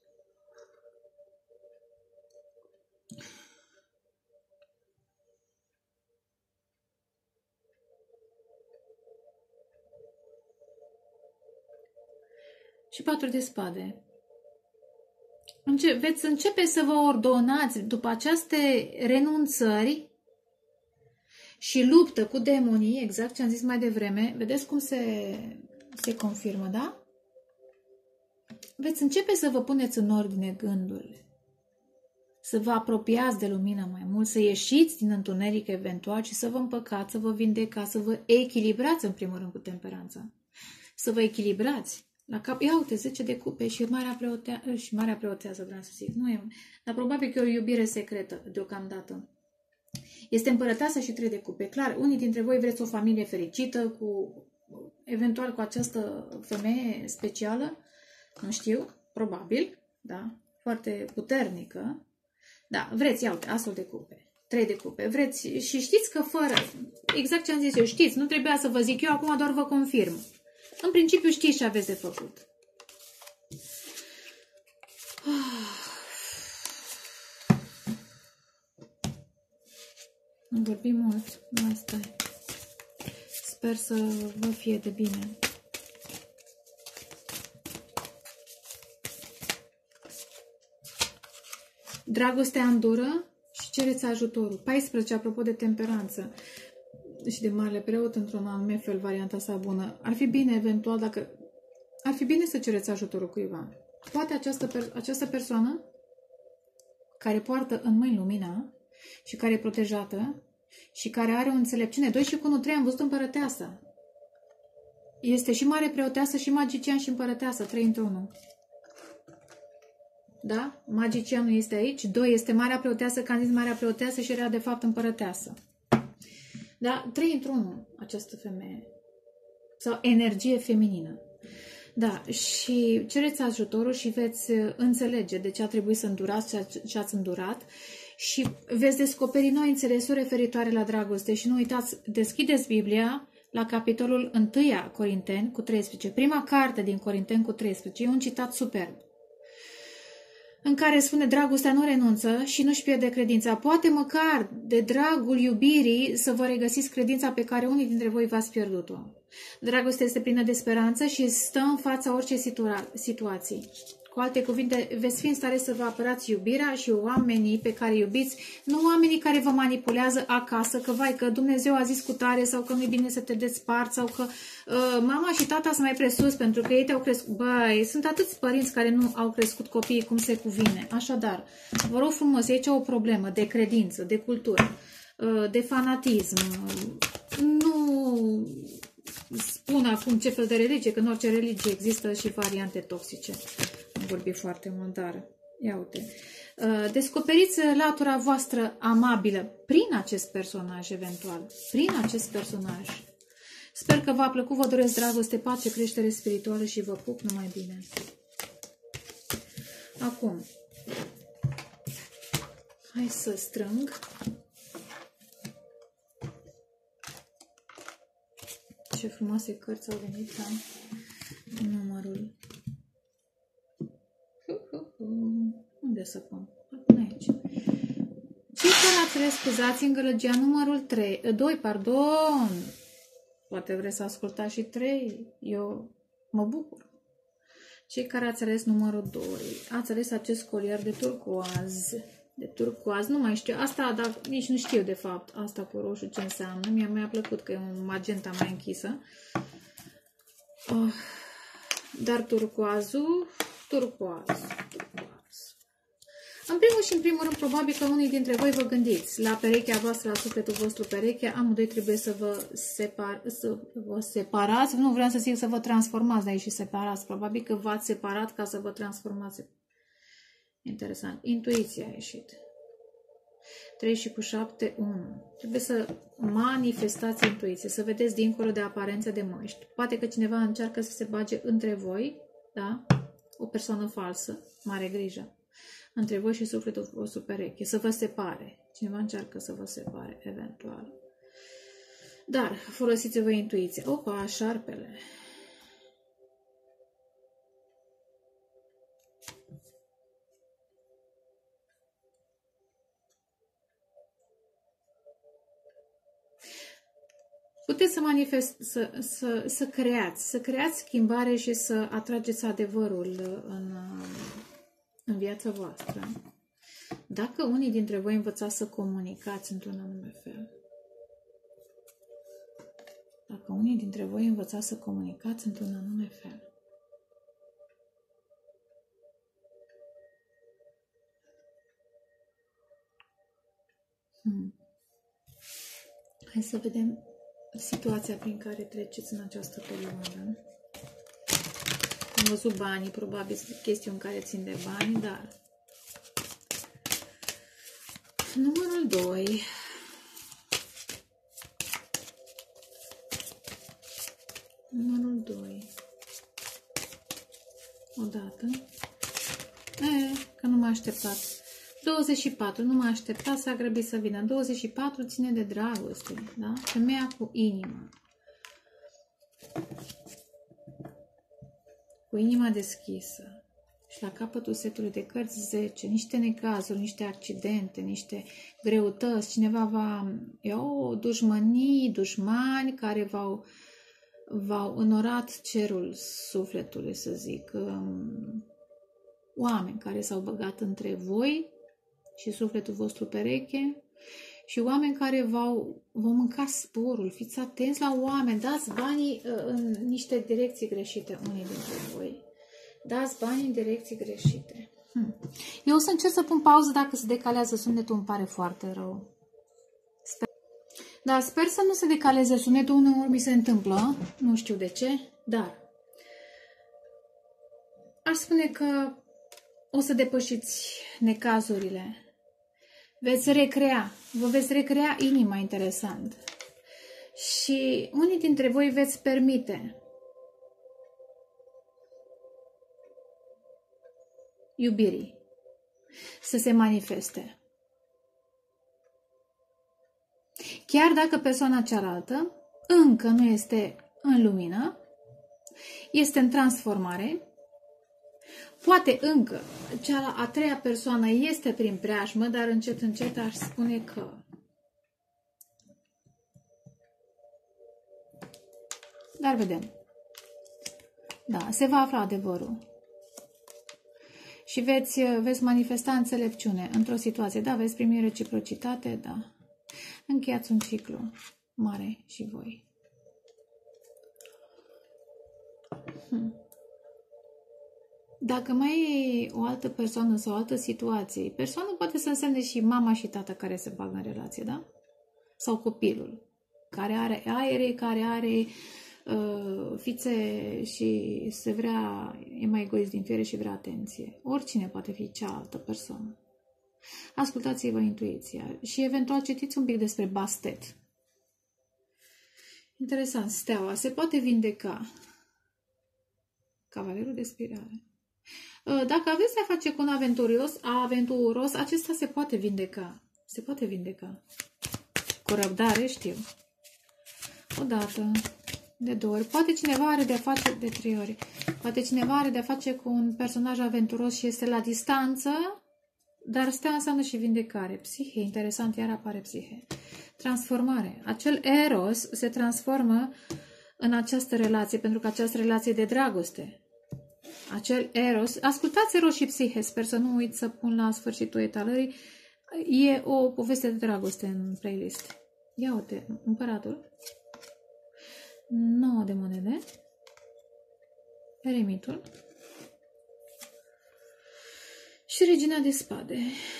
Și patru de spade. Înce veți începe să vă ordonați după aceste renunțări și luptă cu demonii, exact ce am zis mai devreme. Vedeți cum se, se confirmă, da? Veți începe să vă puneți în ordine gândurile, să vă apropiați de lumină mai mult, să ieșiți din întuneric eventual și să vă împăcați, să vă vindecați, să vă echilibrați în primul rând cu temperanța. Să vă echilibrați. La cap, ia uite, zece de cupe și Marea Preotează, și Marea Preotează, vreau să zic. Nu e, dar probabil că e o iubire secretă deocamdată. Este împărăteasă și trei de cupe. Clar, unii dintre voi vreți o familie fericită, cu eventual cu această femeie specială, nu știu, probabil, da, foarte puternică. Da, vreți, ia uite, asul de cupe, trei de cupe, vreți și știți că fără, exact ce am zis eu, știți, nu trebuia să vă zic eu, acum doar vă confirm. În principiu știți ce aveți de făcut. Am vorbit mult, nu asta e. Sper să vă fie de bine. Dragostea îndură și cereți ajutorul. paisprezece, apropo de temperanță și de Marele Preot, într-un anume fel, varianta sa bună. Ar fi bine, eventual, dacă... Ar fi bine să cereți ajutorul cuiva. Poate această, per... această persoană care poartă în mâini lumina și care e protejată și care are o înțelepciune. doi și cu unu, trei, am văzut împărăteasa. Este și mare preoteasă și magician și împărăteasă, trei într-unul. Da? Magicianul este aici. doi este marea preoteasă, că am zis marea preoteasă și era de fapt împărăteasă. Da? trei într-unul această femeie. Sau energie feminină. Da, și cereți ajutorul și veți înțelege de ce a trebuit să îndurați ce ați îndurat și veți descoperi noi înțelesuri referitoare la dragoste. Și nu uitați, deschideți Biblia la capitolul unu Corinteni cu treisprezece. Prima carte din Corinteni cu treisprezece. E un citat superb în care spune: dragostea nu renunță și nu-și pierde credința. Poate măcar de dragul iubirii să vă regăsiți credința pe care unii dintre voi v-ați pierdut-o. Dragostea este plină de speranță și stă în fața orice situa situații. Cu alte cuvinte, veți fi în stare să vă apărați iubirea și oamenii pe care iubiți, nu oamenii care vă manipulează acasă, că vai, că Dumnezeu a zis cu tare sau că nu-i bine să te desparți sau că uh, mama și tata sunt mai presus pentru că ei te-au crescut. Băi, sunt atâți părinți care nu au crescut copiii cum se cuvine. Așadar, vă rog frumos, aici o problemă de credință, de cultură, uh, de fanatism. Nu spun acum ce fel de religie, că în orice religie există și variante toxice. Am vorbit foarte mult, dar ia uite. Descoperiți latura voastră amabilă prin acest personaj, eventual. Prin acest personaj. Sper că v-a plăcut, vă doresc dragoste, pace, creștere spirituală și vă pup numai bine. Acum, hai să strâng. Ce frumoase cărți au venit la numărul. Unde să pun? Aici. Cei care ați ales, scuzați, în gălăgia numărul trei, doi, pardon. Poate vreți să ascultați și trei. Eu mă bucur. Cei care ați ales numărul doi, ați ales acest colier de turcoaz. De turcoaz, nu mai știu. Asta, dar nici nu știu de fapt. Asta cu roșu ce înseamnă. Mi-a mi-a plăcut că e un magenta mai închisă. Oh. Dar turcoazul, turcoaz, turcoaz. În primul și în primul rând, probabil că unii dintre voi vă gândiți la perechea voastră, la sufletul vostru pereche. Amândoi trebuie să vă, separ, să vă separați. Nu vreau să zic să vă transformați, dar și separați. Probabil că v-ați separat ca să vă transformați. Interesant. Intuiția a ieșit. trei și cu șapte, unu. Trebuie să manifestați intuiție, să vedeți dincolo de aparențe de măști. Poate că cineva încearcă să se bage între voi, da? O persoană falsă, mare grijă, între voi și sufletul vostru pereche, să vă separe. Cineva încearcă să vă separe, eventual. Dar folosiți-vă intuiția. Opa, șarpele. Puteți să manifest, să, să, să creați, să creați schimbare și să atrageți adevărul în, în viața voastră. Dacă unii dintre voi învățați să comunicați într-un anume fel, dacă unii dintre voi învățați să comunicați într-un anume fel, hmm. hai să vedem situația prin care treceți în această perioadă. Am văzut banii, probabil sunt chestiuni care țin de bani, dar numărul doi. Numărul doi. Odată. E, că nu m-a așteptat. douăzeci și patru. Nu m-a așteptat, s-a grăbit să vină. douăzeci și patru ține de dragoste. Da? Femeia cu inima. Cu inima deschisă. Și la capătul setului de cărți zece. Niște necazuri, niște accidente, niște greutăți. Cineva va... Eu, dușmănii, dușmani care v-au v-au înorat cerul sufletului, să zic. Oameni care s-au băgat între voi și sufletul vostru pereche și oameni care v-au mâncat sporul. Fiți atenți la oameni, dați banii în niște direcții greșite unii dintre voi. Dați banii în direcții greșite. Hmm. Eu o să încerc să pun pauză dacă se decalează sunetul, îmi pare foarte rău. Sper. Dar sper să nu se decaleze sunetul, uneori mi se întâmplă, nu știu de ce, dar aș spune că o să depășiți necazurile. Veți recrea, vă veți recrea inima interesant. Și unii dintre voi veți permite iubirii să se manifeste. Chiar dacă persoana cealaltă încă nu este în lumină, este în transformare, poate încă cea a treia persoană este prin preajmă, dar încet, încet aș spune că dar vedem. Da, se va afla adevărul. Și veți, veți manifesta înțelepciune într-o situație. Da, veți primi reciprocitate, da. Încheiați un ciclu mare și voi. Hmm. Dacă mai e o altă persoană sau o altă situație, persoană poate să însemne și mama și tata care se bagă în relație, da? Sau copilul, care are aere, care are uh, fițe și se vrea, e mai egoist din fiere și vrea atenție. Oricine poate fi cealaltă persoană. Ascultați-vă intuiția și eventual citiți un pic despre Bastet. Interesant, steaua se poate vindeca. Cavalerul de spirale. Dacă aveți de-a face cu un aventuros, aventuros, acesta se poate vindeca. Se poate vindeca. Cu răbdare, știu. Odată, de două ori. Poate cineva are de-a face de trei ori. Poate cineva are de-a face cu un personaj aventuros și este la distanță, dar stea înseamnă și vindecare. Psihe, interesant, iar apare psihe. Transformare. Acel eros se transformă în această relație, pentru că această relație e de dragoste. Acel eros, ascultați Eros și Psihe, sper să nu uit să pun la sfârșitul etalării, e o poveste de dragoste în playlist. Ia uite, împăratul, nouă de monede, eremitul și regina de spade.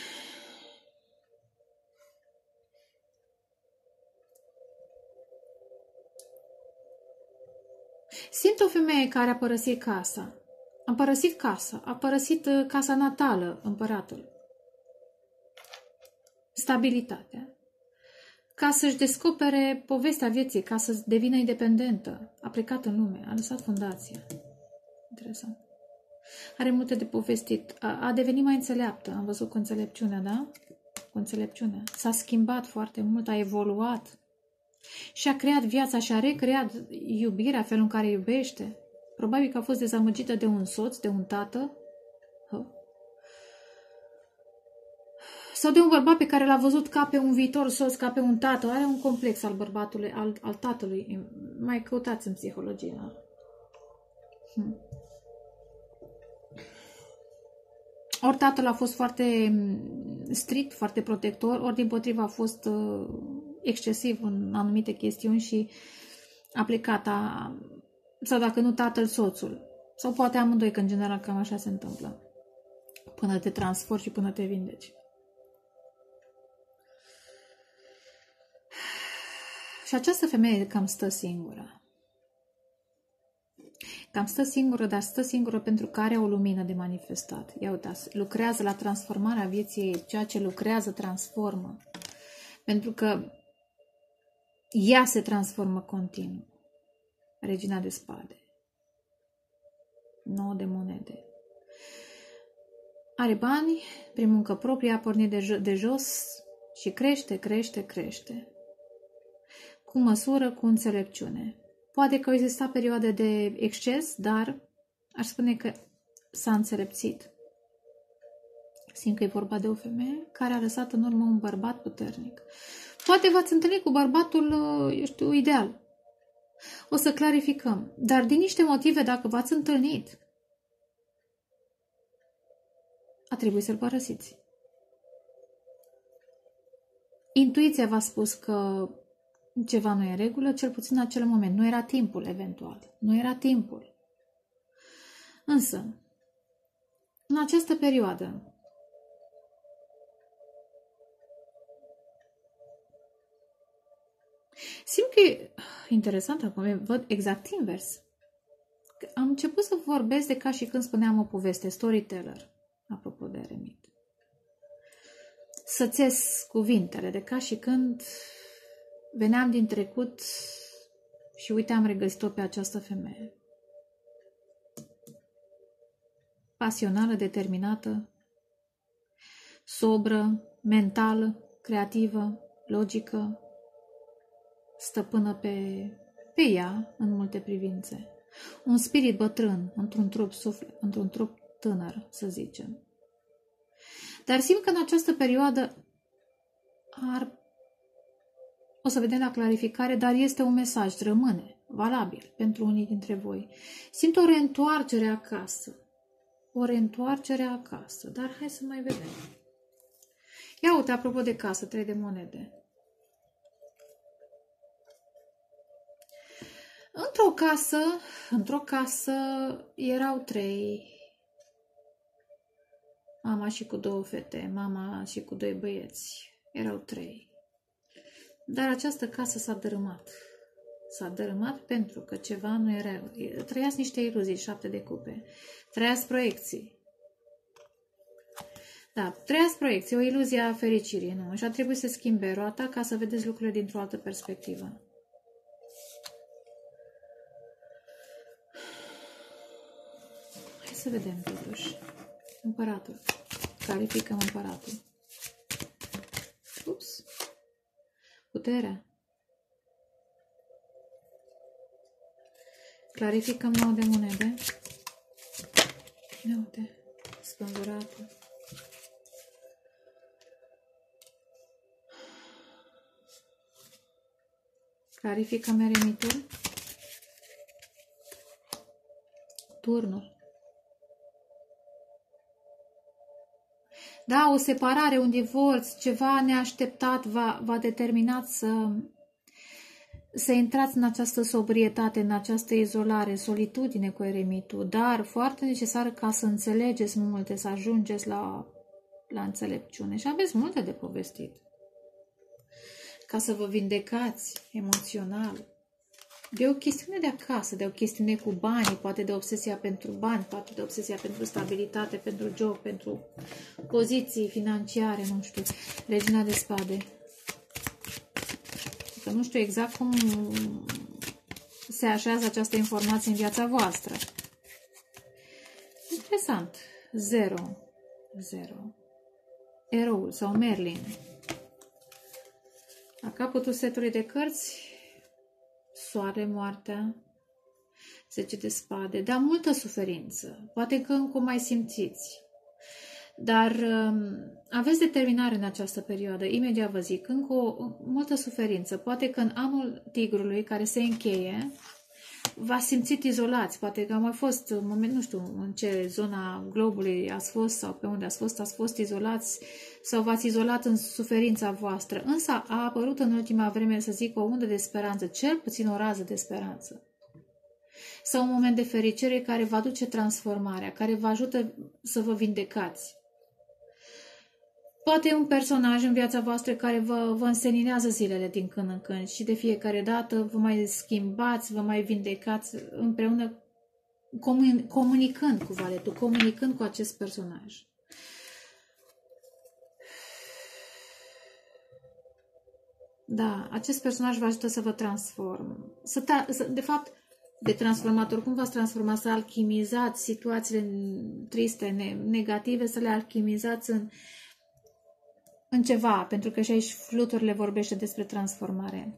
Simt o femeie care a părăsit casa. A părăsit casa, a părăsit casa natală, împăratul. Stabilitatea. Ca să-și descopere povestea vieții, ca să devină independentă. A plecat în lume, a lăsat fundația. Interesant. Are multe de povestit. A, a devenit mai înțeleaptă. Am văzut cu înțelepciunea, da? Cu înțelepciunea. S-a schimbat foarte mult, a evoluat. Și-a creat viața, și-a recreat iubirea, felul în care iubește. Probabil că a fost dezamăgită de un soț, de un tată. Sau de un bărbat pe care l-a văzut ca pe un viitor soț, ca pe un tată. Are un complex al bărbatului, al, al tatălui. Mai căutați în psihologie. Da? Hmm. Ori tatăl a fost foarte strict, foarte protector, ori dimpotrivă a fost uh, excesiv în anumite chestiuni și a plecat a... sau dacă nu tatăl, soțul. Sau poate amândoi, că în general cam așa se întâmplă. Până te transformi și până te vindeci. Și această femeie cam stă singură. Cam stă singură, dar stă singură pentru că are o lumină de manifestat. Ia uitați, lucrează la transformarea vieții ei. Ceea ce lucrează transformă. Pentru că ea se transformă continuu. Regina de spade. nouă de monede. Are bani, prin muncă proprie, a pornit de, jo de jos și crește, crește, crește. Cu măsură, cu înțelepciune. Poate că au existat perioade de exces, dar aș spune că s-a înțelepțit. Simt că e vorba de o femeie care a lăsat în urmă un bărbat puternic. Poate v-ați întâlnit cu bărbatul, eu știu, ideal. O să clarificăm. Dar din niște motive, dacă v-ați întâlnit, a trebuit să-l părăsiți. Intuiția v-a spus că ceva nu e în regulă, cel puțin în acel moment. Nu era timpul, eventual. Nu era timpul. Însă, în această perioadă, simt că e interesant, acum văd exact invers. Am început să vorbesc de ca și când spuneam o poveste, storyteller, apropo de eremit. Să țes cuvintele, de ca și când veneam din trecut și uite, am regăsit-o pe această femeie. Pasională, determinată, sobră, mentală, creativă, logică, stăpână pe, pe ea în multe privințe. Un spirit bătrân, într-un trup suflet, într-un trup tânăr, să zicem. Dar simt că în această perioadă ar, o să vedem la clarificare, dar este un mesaj, rămâne valabil pentru unii dintre voi. Simt o reîntoarcere acasă. O reîntoarcere acasă. Dar hai să mai vedem. Ia uite, apropo de casă, trei de monede. Într-o casă, într-o casă erau trei. Mama și cu două fete, mama și cu doi băieți. Erau trei. Dar această casă s-a dărâmat. S-a dărâmat pentru că ceva nu era. Trăiați niște iluzii, șapte de cupe. Trăiați proiecții. Da, trăiați proiecții, o iluzie a fericirii, nu? Și a trebuit să schimbe roata ca să vedeți lucrurile dintr-o altă perspectivă. Hai să vedem totuși. Împăratul. Clarificăm împăratul. Ups. Puterea. Clarificăm nouă de monede. Ia uite. Spânzuratul. Clarificăm eremitul. Turnul. Da, o separare, un divorț, ceva neașteptat va, va determinat să, să intrați în această sobrietate, în această izolare, solitudine cu eremitul, dar foarte necesară ca să înțelegeți multe, să ajungeți la, la înțelepciune. Și aveți multe de povestit. Ca să vă vindecați emoțional. De o chestiune de acasă, de o chestiune cu bani, poate de obsesia pentru bani, poate de obsesia pentru stabilitate, pentru job, pentru poziții financiare, nu știu, Regina de Spade. Că nu știu exact cum se așează această informație în viața voastră. Interesant. Zero. Zero. Eroul sau Merlin. La capătul setului de cărți, Soare, moartea, zece de spade, dar multă suferință. Poate că încă o mai simțiți. Dar um, aveți determinare în această perioadă. Imediat vă zic, încă o multă suferință. Poate că în anul tigrului, care se încheie, v-ați simțit izolați. Poate că au mai fost, în moment, nu știu în ce zona globului ați fost sau pe unde ați fost, ați fost izolați sau v-ați izolat în suferința voastră. Însă a apărut în ultima vreme, să zic, o undă de speranță, cel puțin o rază de speranță. Sau un moment de fericire care va duce transformarea, care vă ajută să vă vindecați. Poate e un personaj în viața voastră care vă, vă înseninează zilele din când în când și de fiecare dată vă mai schimbați, vă mai vindecați împreună, comun, comunicând cu valetul, comunicând cu acest personaj. Da, acest personaj vă ajută să vă transform. Să ta, să, de fapt, de transformator, cum v-ați transformat? Să alchimizați situațiile triste, negative, să le alchimizați în în ceva, pentru că și aici fluturile vorbește despre transformare.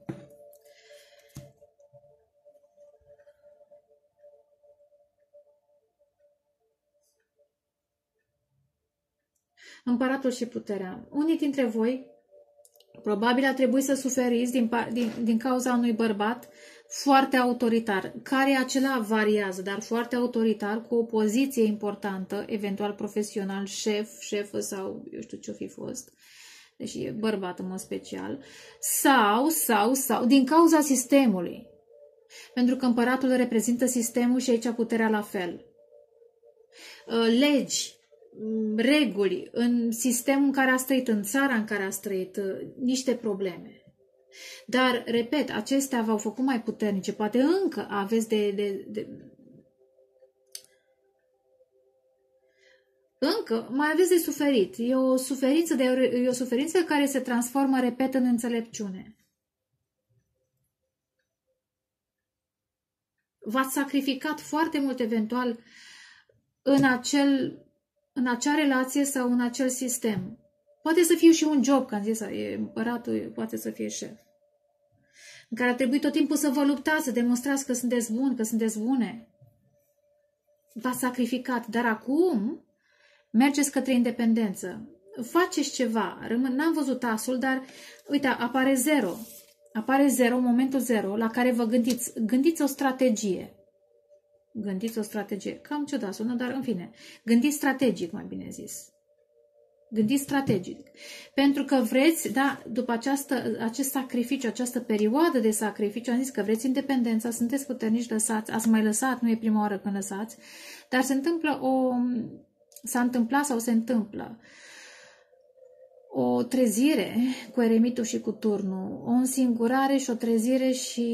Împăratul și puterea. Unii dintre voi probabil a trebuit să suferiți din, din, din cauza unui bărbat foarte autoritar, care acela variază, dar foarte autoritar, cu o poziție importantă, eventual profesional, șef, șefă sau eu știu ce-o fi fost, deși e bărbat în mod special, sau, sau, sau, din cauza sistemului. Pentru că împăratul reprezintă sistemul și aici puterea la fel. Legi, reguli, în sistemul în care ați trăit, în țara în care ați trăit, niște probleme. Dar, repet, acestea v-au făcut mai puternice. Poate încă aveți de... de, de încă mai aveți de suferit. E o suferință, de, e o suferință care se transformă, repet, în înțelepciune. V-ați sacrificat foarte mult, eventual, în, acel, în acea relație sau în acel sistem. Poate să fie și un job, că am zis, e împăratul, poate să fie șef. În care a trebuit tot timpul să vă luptați, să demonstrați că sunteți buni, că sunteți bune. V-ați sacrificat, dar acum mergeți către independență. Faceți ceva. N-am văzut asul, dar uite, apare zero. Apare zero, momentul zero, la care vă gândiți. Gândiți o strategie. Gândiți o strategie. Cam ciudat sună, dar în fine. Gândiți strategic, mai bine zis. Gândiți strategic. Pentru că vreți, da, după această, acest sacrificiu, această perioadă de sacrificiu, am zis că vreți independența, sunteți puternici, lăsați, ați mai lăsat, nu e prima oară când lăsați, dar se întâmplă o... s-a întâmplat sau se întâmplă o trezire cu eremitul și cu turnul, o însingurare și o trezire și...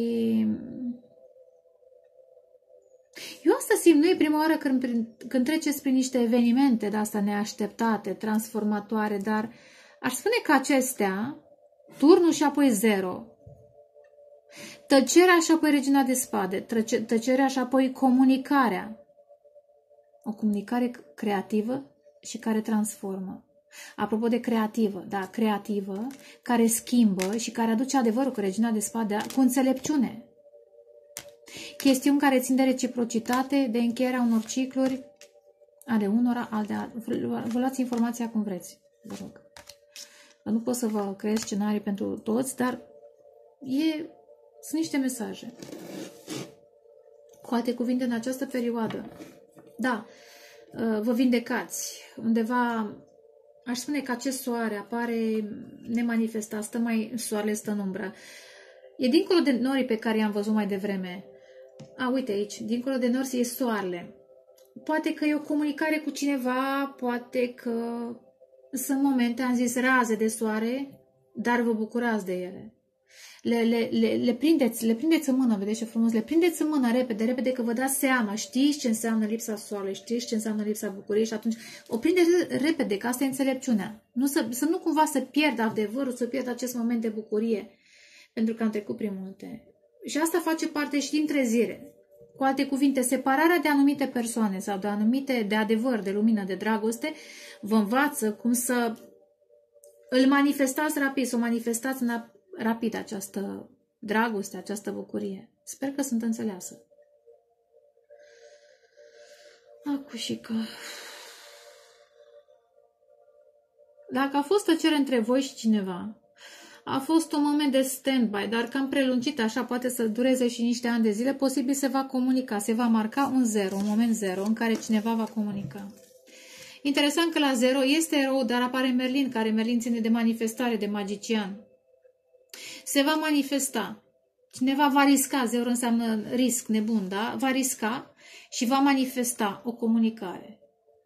Eu asta simt, nu e prima oară când, când treceți prin niște evenimente de-astea neașteptate, transformatoare, dar aș spune că acestea, turnul și apoi zero, tăcerea și apoi regina de spade, tăcerea și apoi comunicarea, o comunicare creativă și care transformă. Apropo de creativă, da, creativă, care schimbă și care aduce adevărul cu regina de spade cu înțelepciune. Chestiuni care țin de reciprocitate, de încheierea unor cicluri, ale unora, ale altora. Vă luați informația cum vreți, vă rog. Nu pot să vă creez scenarii pentru toți, dar e, sunt niște mesaje. Cu alte cuvinte, în această perioadă, da, vă vindecați. Undeva, aș spune că acest soare apare nemanifestat, stă mai, soarele stă în umbră. E dincolo de norii pe care i-am văzut mai devreme. A, uite aici, dincolo de nori e soarele. Poate că e o comunicare cu cineva, poate că sunt momente, am zis, raze de soare, dar vă bucurați de ele. Le, le, le, le, prindeți, le prindeți în mână, vedeți ce frumos, le prindeți în mână repede, repede că vă dați seama, știți ce înseamnă lipsa soarelui, știți ce înseamnă lipsa bucuriei și atunci o prindeți repede, că asta e înțelepciunea. Nu să, să nu cumva să pierd adevărul, să pierd acest moment de bucurie, pentru că am trecut prin multe. Și asta face parte și din trezire. Cu alte cuvinte, separarea de anumite persoane sau de anumite, de adevăr, de lumină, de dragoste, vă învață cum să îl manifestați rapid, să o manifestați în rapid această dragoste, această bucurie. Sper că sunt înțeleasă. Acușică. Dacă a fost tăcere între voi și cineva, a fost un moment de stand-by, dar cam prelungit, așa poate să dureze și niște ani de zile, posibil se va comunica, se va marca un zero, un moment zero în care cineva va comunica. Interesant că la zero este erou, dar apare Merlin, care Merlin ține de manifestare, de magician. Se va manifesta. Cineva va risca, zero înseamnă risc, nebun, da? Va risca și va manifesta o comunicare.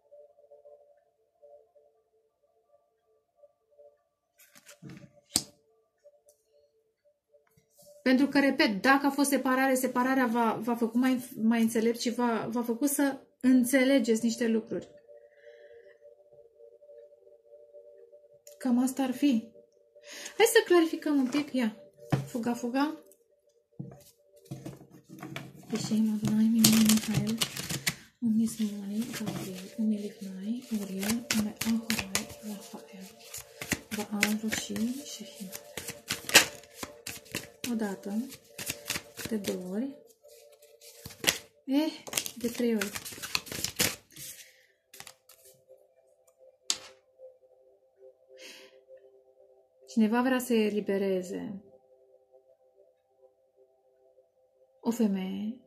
Pentru că, repet, dacă a fost separare, separarea v-a, v-a făcut mai, mai înțelept și v-a, v-a făcut să înțelegeți niște lucruri. Cam asta ar fi. Hai să clarificăm un pic. Ia. Fuga, fuga. Pișei, Adonai, Mimini, Mihail, Umis, Mimani, Gabriel, Umilifnai, Uriel, Ame, Ahorai, Rafael, Baal, Roshi, Shehina. O dată, de două ori, eh, de trei ori. Cineva vrea să elibereze o femeie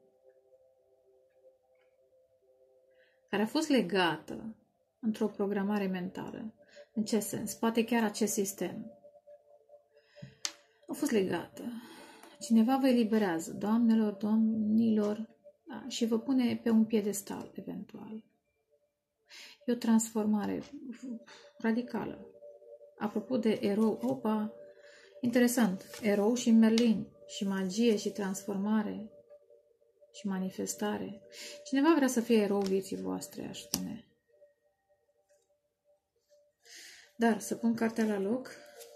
care a fost legată într-o programare mentală. În ce sens? Poate chiar acest sistem. A fost legată. Cineva vă eliberează, doamnelor, domnilor, da, și vă pune pe un piedestal, eventual. E o transformare radicală. Apropo de erou, opa, interesant, erou și Merlin, și magie, și transformare, și manifestare. Cineva vrea să fie erou vieții voastre, aș spune. Dar, să pun cartea la loc.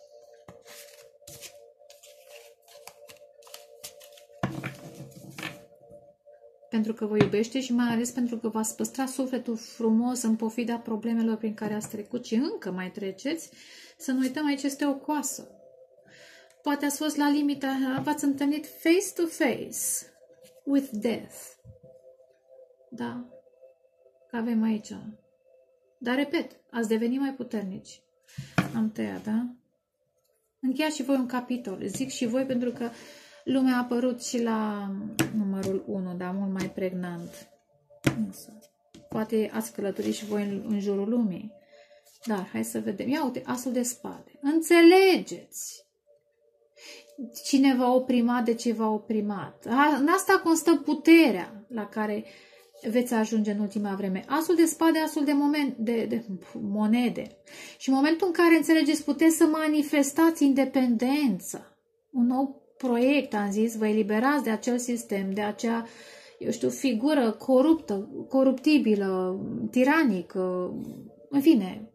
Pentru că vă iubește și mai ales pentru că v-ați păstrat sufletul frumos în pofida problemelor prin care ați trecut și încă mai treceți. Să nu uităm, aici este o coasă. Poate ați fost la limita, v-ați întâlnit face to face with death. Da, că avem aici. Dar repet, ați devenit mai puternici. Am tăiat, da? Încheiați și voi un capitol. Zic și voi pentru că lumea a apărut și la numărul unu, dar mult mai pregnant. Însă, poate ați călătorit și voi în, în jurul lumii. Dar, hai să vedem. Ia uite, asul de spade. Înțelegeți cine v-a oprimat, de ce v-a oprimat. A, în asta constă puterea la care veți ajunge în ultima vreme. Asul de spade, asul de, moment, de, de monede. Și în momentul în care înțelegeți, puteți să manifestați independența. Un nou proiect, am zis, vă eliberați de acel sistem, de acea, eu știu, figură coruptă, coruptibilă, tiranică, în fine,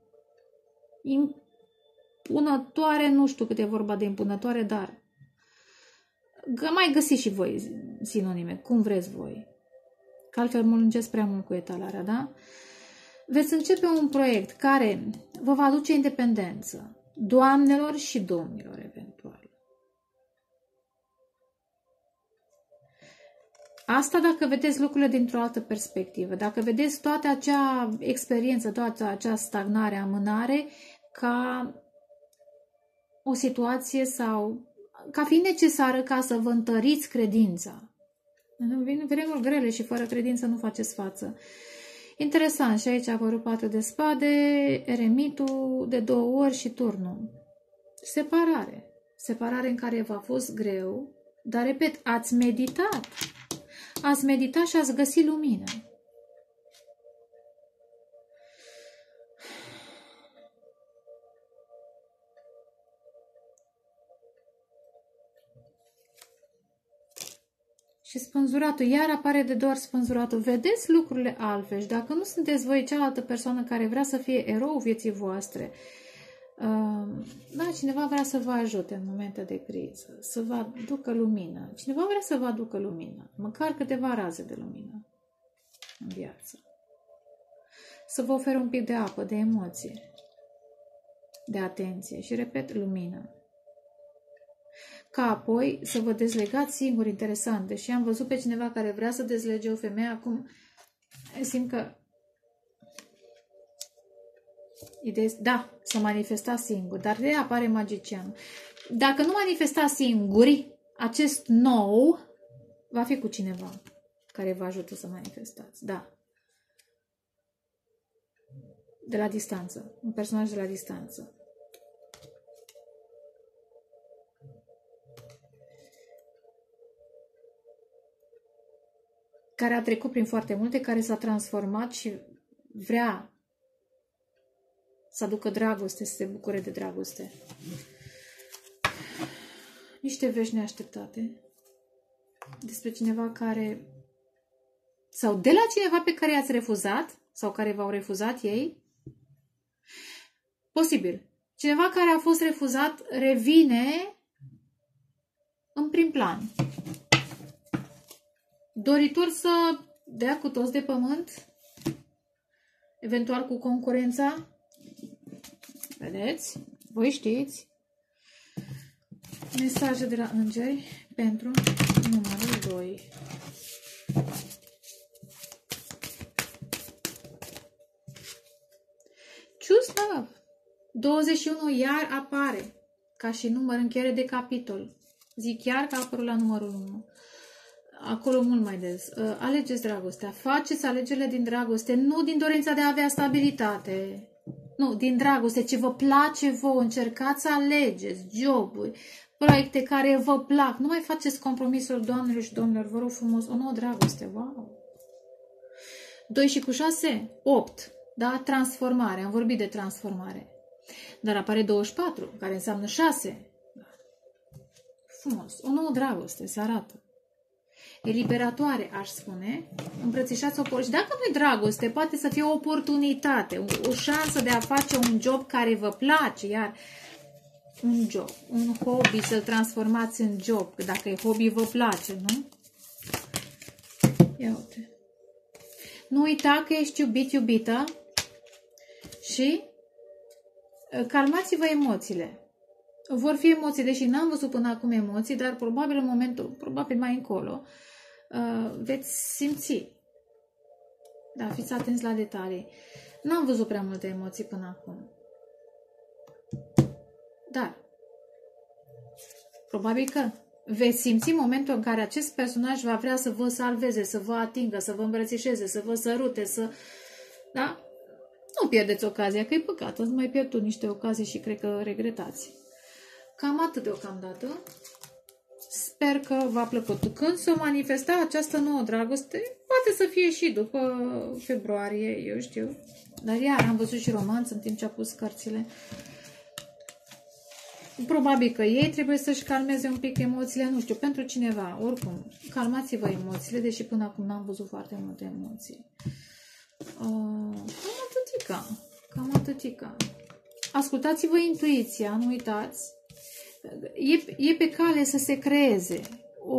impunătoare, nu știu cât e vorba de impunătoare, dar mai găsiți și voi sinonime, cum vreți voi. Că altfel mă lungesc prea mult cu etalarea, da? Veți începe un proiect care vă va aduce independență, doamnelor și domnilor, eventual. Asta dacă vedeți lucrurile dintr-o altă perspectivă, dacă vedeți toată acea experiență, toată acea stagnare, amânare, ca o situație sau ca fiind necesară ca să vă întăriți credința. Vin vremuri grele și fără credință nu faceți față. Interesant, și aici a apărut patru de spade, eremitul de două ori și turnul. Separare. Separare în care v-a fost greu, dar repet, ați meditat. Ați meditat și ați găsit lumină. Și spânzuratul, iar apare de doar spânzuratul. Vedeți lucrurile altfel și dacă nu sunteți voi cealaltă persoană care vrea să fie erou vieții voastre, da, cineva vrea să vă ajute în momente de criză, să vă aducă lumină. Cineva vrea să vă aducă lumină, măcar câteva raze de lumină în viață. Să vă ofere un pic de apă, de emoție, de atenție și, repet, lumină. Ca apoi să vă dezlegați singur, interesant. Deși am văzut pe cineva care vrea să dezlege o femeie, acum simt că ideea este, da, să manifestați singur, dar de apare magicianul. Dacă nu manifestați singuri, acest nou va fi cu cineva care vă ajută să manifestați. Da. De la distanță. Un personaj de la distanță. Care a trecut prin foarte multe, care s-a transformat și vrea să aducă dragoste, să se bucure de dragoste. Niște vești neașteptate despre cineva care, sau de la cineva pe care i-ați refuzat, sau care v-au refuzat ei. Posibil. Cineva care a fost refuzat revine în prim plan. Doritor să dea cu toți de pământ, eventual cu concurența. Vedeți? Voi știți. Mesaje de la îngeri pentru numărul doi. Choose love. douăzeci și unu iar apare ca și număr, încheiere de capitol. Zic iar că a apărut la numărul unu. Acolo mult mai des. Alegeți dragostea. Faceți alegerile din dragoste, nu din dorința de a avea stabilitate. Nu, din dragoste, ce vă place vouă. Încercați să alegeți joburi, proiecte care vă plac. Nu mai faceți compromisuri, doamnelor și domnilor. Vă rog frumos. O nouă dragoste. Wow! doi și cu șase, opt. Da? Transformare. Am vorbit de transformare. Dar apare douăzeci și patru, care înseamnă șase. Frumos. O nouă dragoste se arată. Eliberatoare, aș spune. Îmbrățișați o porție. Și dacă nu e dragoste, poate să fie o oportunitate, o, o șansă de a face un job care vă place, iar un job, un hobby, să-l transformați în job. Dacă e hobby, vă place, nu? Ia uite. Nu uita că ești iubit, iubită și calmați-vă emoțiile. Vor fi emoții, deși n-am văzut până acum emoții, dar probabil în momentul, probabil mai încolo, veți simți. Da, fiți atenți la detalii. N-am văzut prea multe emoții până acum. Dar, probabil că veți simți momentul în care acest personaj va vrea să vă salveze, să vă atingă, să vă îmbrățișeze, să vă sărute, să... Da? Nu pierdeți ocazia, că e păcat. Ați mai pierdut niște ocazii și cred că regretați. Cam atât deocamdată. Sper că v-a plăcut. Când se manifesta această nouă dragoste, poate să fie și după februarie, eu știu. Dar iar am văzut și romanță în timp ce a pus cărțile. Probabil că ei trebuie să-și calmeze un pic emoțiile, nu știu, pentru cineva. Oricum, calmați-vă emoțiile, deși până acum n-am văzut foarte multe emoții. Uh, cam atâtica. Cam atâtica. Ascultați-vă intuiția, nu uitați. E, e pe cale să se creeze o,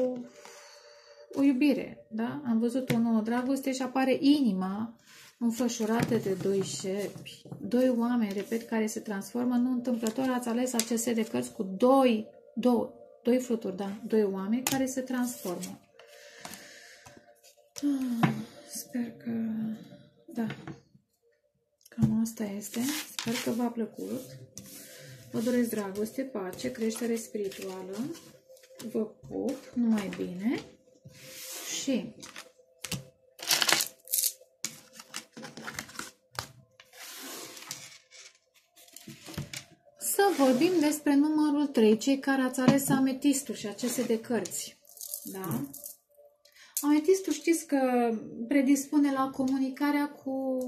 o iubire, da? Am văzut o nouă dragoste și apare inima înfășurată de doi șerpi. Doi oameni, repet, care se transformă. Nu întâmplător ați ales acest set de cărți cu doi, doi, doi fluturi, da? Doi oameni care se transformă. Ah, sper că... Da. Cam asta este. Sper că v-a plăcut. Vă doresc dragoste, pace, creștere spirituală. Vă pup, numai bine. Și să vorbim despre numărul trei, cei care ați ales ametistul și aceste de cărți. Da? Ametistul știți că predispune la comunicarea cu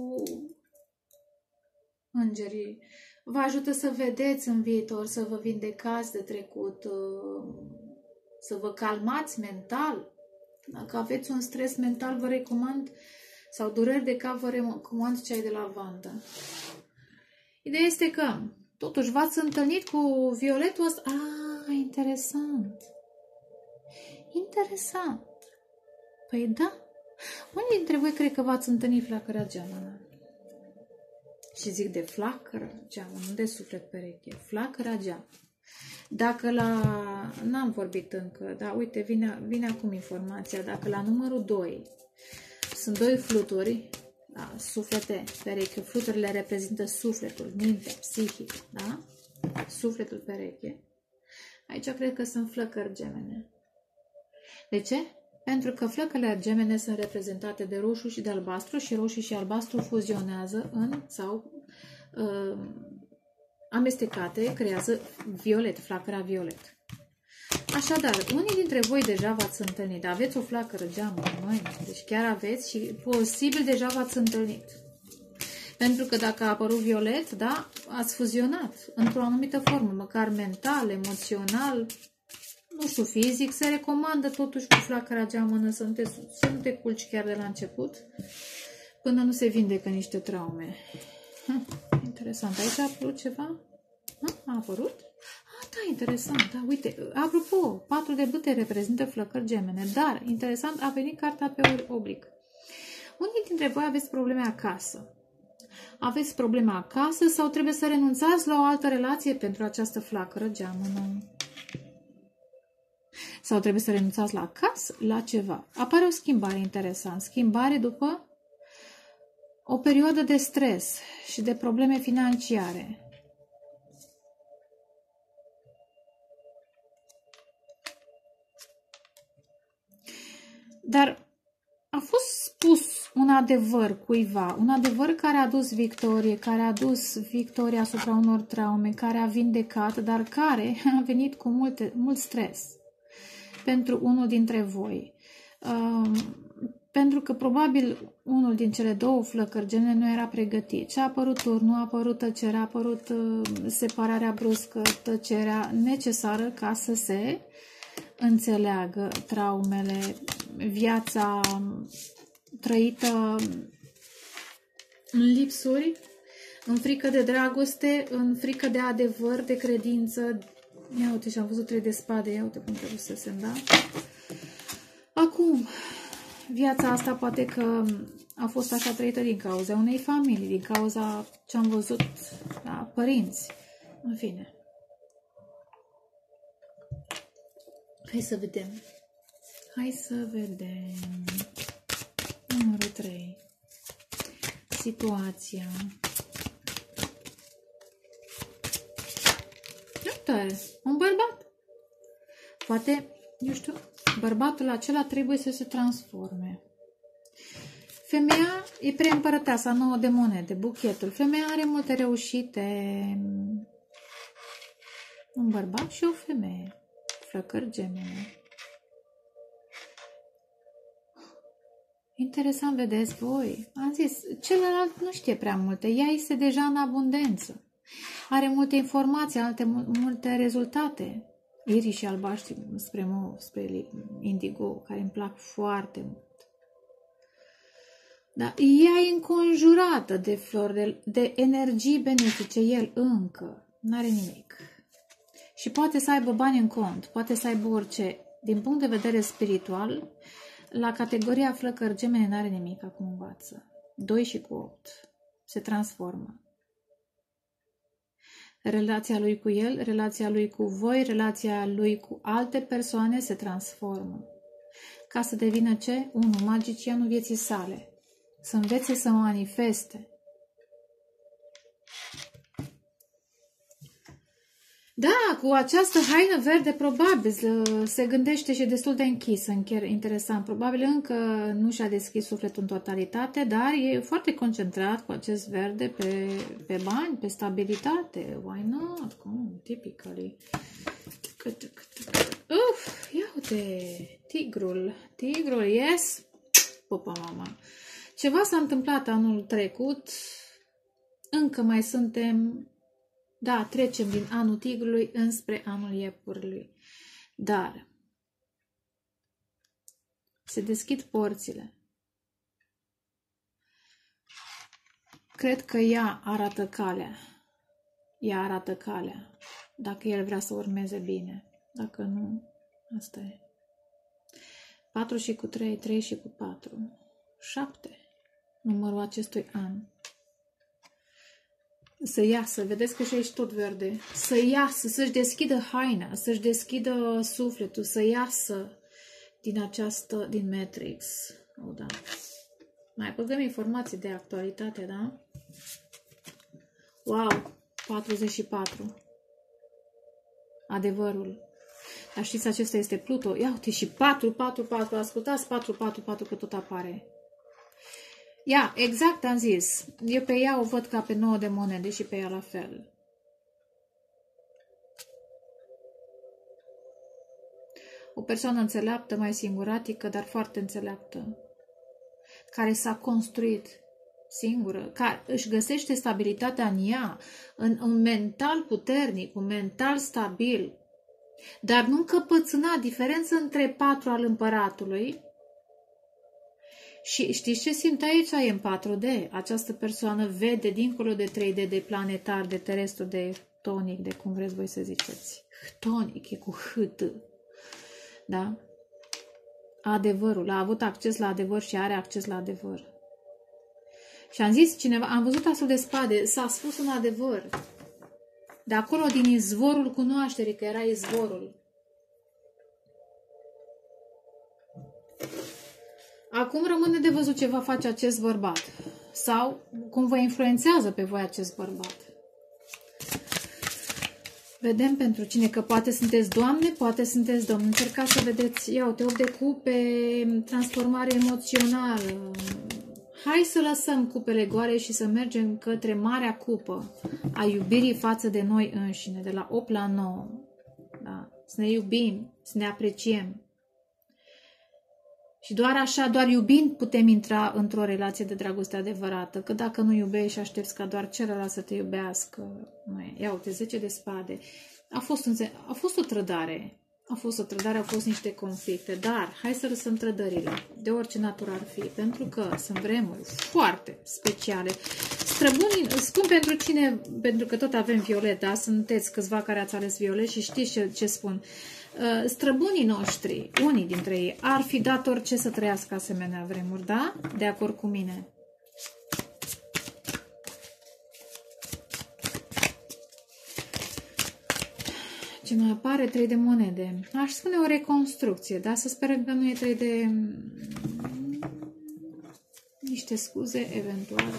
îngerii. Vă ajută să vedeți în viitor, să vă vindecați de trecut, să vă calmați mental. Dacă aveți un stres mental, vă recomand, sau dureri de cap, vă recomand ceai de lavandă. Ideea este că, totuși, v-ați întâlnit cu violetul ăsta. Ah, interesant. Interesant. Păi da. Unii dintre voi cred că v-ați întâlnit flacăra geamănă. Și zic de flacără geamă, nu de suflet pereche. Flacăra geamă. Dacă la... N-am vorbit încă, dar uite, vine, vine acum informația. Dacă la numărul doi sunt doi fluturi, da, suflete pereche, fluturile reprezintă sufletul, mintea, psihic, da? Sufletul pereche. Aici cred că sunt flăcări gemene. De ce? Pentru că flăcările gemene sunt reprezentate de roșu și de albastru și roșu și albastru fuzionează în sau uh, amestecate, creează violet, flacăra violet. Așadar, unii dintre voi deja v-ați întâlnit, aveți o flacără geamă, măi, deci chiar aveți și posibil deja v-ați întâlnit. Pentru că dacă a apărut violet, da, ați fuzionat într-o anumită formă, măcar mental, emoțional, nu știu, fizic, se recomandă totuși cu flacăra geamănă să nu te, să nu te culci chiar de la început, până nu se vindecă niște traume. Hm, interesant. Aici a apărut ceva? Hm, a apărut? Ah, da, interesant. Da, uite, apropo, patru de bâte reprezintă flăcări gemene, dar, interesant, a venit cartea pe oblic. Unii dintre voi aveți probleme acasă. Aveți probleme acasă sau trebuie să renunțați la o altă relație pentru această flacără geamănă? Sau trebuie să renunțați la casă, la ceva. Apare o schimbare interesantă. Schimbare după o perioadă de stres și de probleme financiare. Dar a fost spus un adevăr cuiva, un adevăr care a adus victorie, care a adus victorie asupra unor traume, care a vindecat, dar care a venit cu multe, mult stres pentru unul dintre voi. pentru că probabil unul din cele două flăcări gemene nu era pregătit. Și a apărut turnul, a apărut tăcerea, a apărut uh, separarea bruscă, tăcerea necesară ca să se înțeleagă traumele, viața trăită în lipsuri, în frică de dragoste, în frică de adevăr, de credință. Ia uite, și am văzut trei de spade, ia uite cum trebuie să se da. Acum, viața asta poate că a fost așa trăită din cauza unei familii, din cauza ce am văzut la părinți. În fine. Hai să vedem. Hai să vedem. Numărul trei. Situația. Uite, un bărbat. Poate, eu știu, bărbatul acela trebuie să se transforme. Femeia e preîmpărăteasa nouă de monede, buchetul. Femeia are multe reușite. Un bărbat și o femeie. Flăcări gemene. Interesant, vedeți voi. Am zis, celălalt nu știe prea multe. Ea este deja în abundență. Are multe informații, alte multe rezultate. Irii și albaștri spre mov, spre indigo, care îmi plac foarte mult. Dar ea e înconjurată de flori, de, de energii benefice. El încă n-are nimic. Și poate să aibă bani în cont, poate să aibă orice. Din punct de vedere spiritual, la categoria flăcări gemene n-are nimic, acum învață. doi și cu opt. Se transformă. Relația lui cu el, relația lui cu voi, relația lui cu alte persoane se transformă. Ca să devină ce? Unu, magicianul vieții sale. Să învețe să manifeste. Da, cu această haină verde probabil se gândește și destul de închis, interesant. Probabil încă nu și-a deschis sufletul în totalitate, dar e foarte concentrat cu acest verde pe, pe bani, pe stabilitate. Why not? Cum? Typically. Uf, ia uite, tigrul. Tigrul, yes. Pupa mama. Ceva s-a întâmplat anul trecut. Încă mai suntem... Da, trecem din anul tigrului înspre anul iepurului. Dar se deschid porțile. Cred că ea arată calea. Ea arată calea. Dacă el vrea să urmeze bine. Dacă nu, asta e. patru și cu trei, trei și cu patru. șapte. Numărul acestui an. Să iasă, vedeți că și aici tot verde, să iasă, să-și deschidă haina, să-și deschidă sufletul, să iasă din această, din Matrix. Oh, da. Mai băgăm informații de actualitate, da? Wow, patruzeci și patru. Adevărul. Dar știți, acesta este Pluto. Ia uite, și patru, patru, patru, ascultați, patru, patru, patru, că tot apare. Ia, exact am zis. Eu pe ea o văd ca pe nouă de monede și pe ea la fel. O persoană înțeleaptă, mai singuratică, dar foarte înțeleaptă. Care s-a construit singură, care își găsește stabilitatea în ea, în un mental puternic, un mental stabil, dar nu încăpățâna. Diferență între patru al împăratului. Și știți ce simt aici? E în patru D. Această persoană vede dincolo de trei D, de planetar, de terestru, de tonic, de cum vreți voi să ziceți. Tonic, e cu H T. Da? Adevărul. A avut acces la adevăr și are acces la adevăr. Și am zis cineva, am văzut asul de spade, s-a spus un adevăr. De acolo, din izvorul cunoașterii, că era izvorul. Acum rămâne de văzut ce va face acest bărbat. Sau cum vă influențează pe voi acest bărbat. Vedem pentru cine, că poate sunteți doamne, poate sunteți domn. Încercați să vedeți, ia uite, opt de cupe, transformare emoțională. Hai să lăsăm cupele goale și să mergem către marea cupă a iubirii față de noi înșine, de la opt la nouă. Da? Să ne iubim, să ne apreciem. Și doar așa, doar iubind, putem intra într-o relație de dragoste adevărată. Că dacă nu iubești și aștepți ca doar celălalt să te iubească, mai, ia uite, zece de spade. A fost, un, a fost o trădare. A fost o trădare, au fost niște conflicte. Dar hai să lăsăm trădările, de orice natură ar fi. Pentru că sunt vremuri foarte speciale. Străbunii, spun pentru cine, pentru că tot avem violet, da? Sunteți câțiva care ați ales violet și știți ce, ce spun. Străbunii noștri, unii dintre ei, ar fi dat orice să trăiască asemenea vremuri, da? De acord cu mine. Ce mai apare? Trei de monede. Aș spune o reconstrucție, da? Să sperăm că nu e trei de... niște scuze, eventual.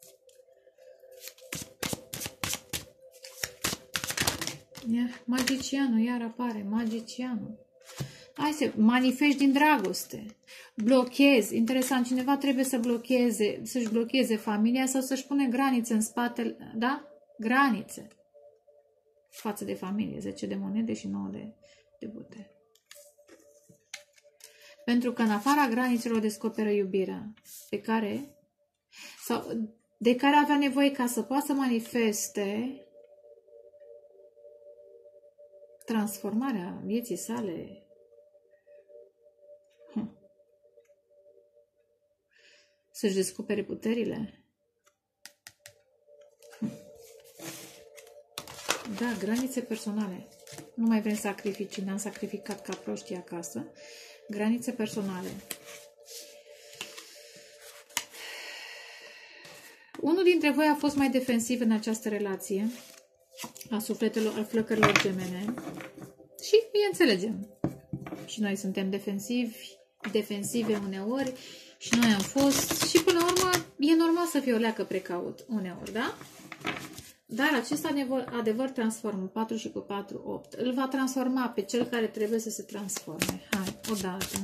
Magicianul, iar apare, magicianul. Hai să manifesti din dragoste. Blochezi. Interesant, cineva trebuie să blocheze, să-și blocheze familia sau să-și pune granițe în spatele, da? Granițe. Față de familie. zece de monede și nouă de, de bute. Pentru că în afara granițelor descoperă iubirea pe care, sau de care avea nevoie ca să poată să manifeste transformarea vieții sale. Hm. Să-și descopere puterile. Hm. Da, granițe personale. Nu mai vrem sacrificii, ne-am sacrificat ca proștii acasă. Granițe personale. Unul dintre voi a fost mai defensiv în această relație. A sufletelor, al flăcărilor gemene. Și îi înțelegem. Și noi suntem defensivi, defensive uneori. Și noi am fost. Și până la urmă e normal să fie o leacă precaut uneori, da? Dar acest adevăr transformă patru și cu patru, opt. Îl va transforma pe cel care trebuie să se transforme. Hai, o dată.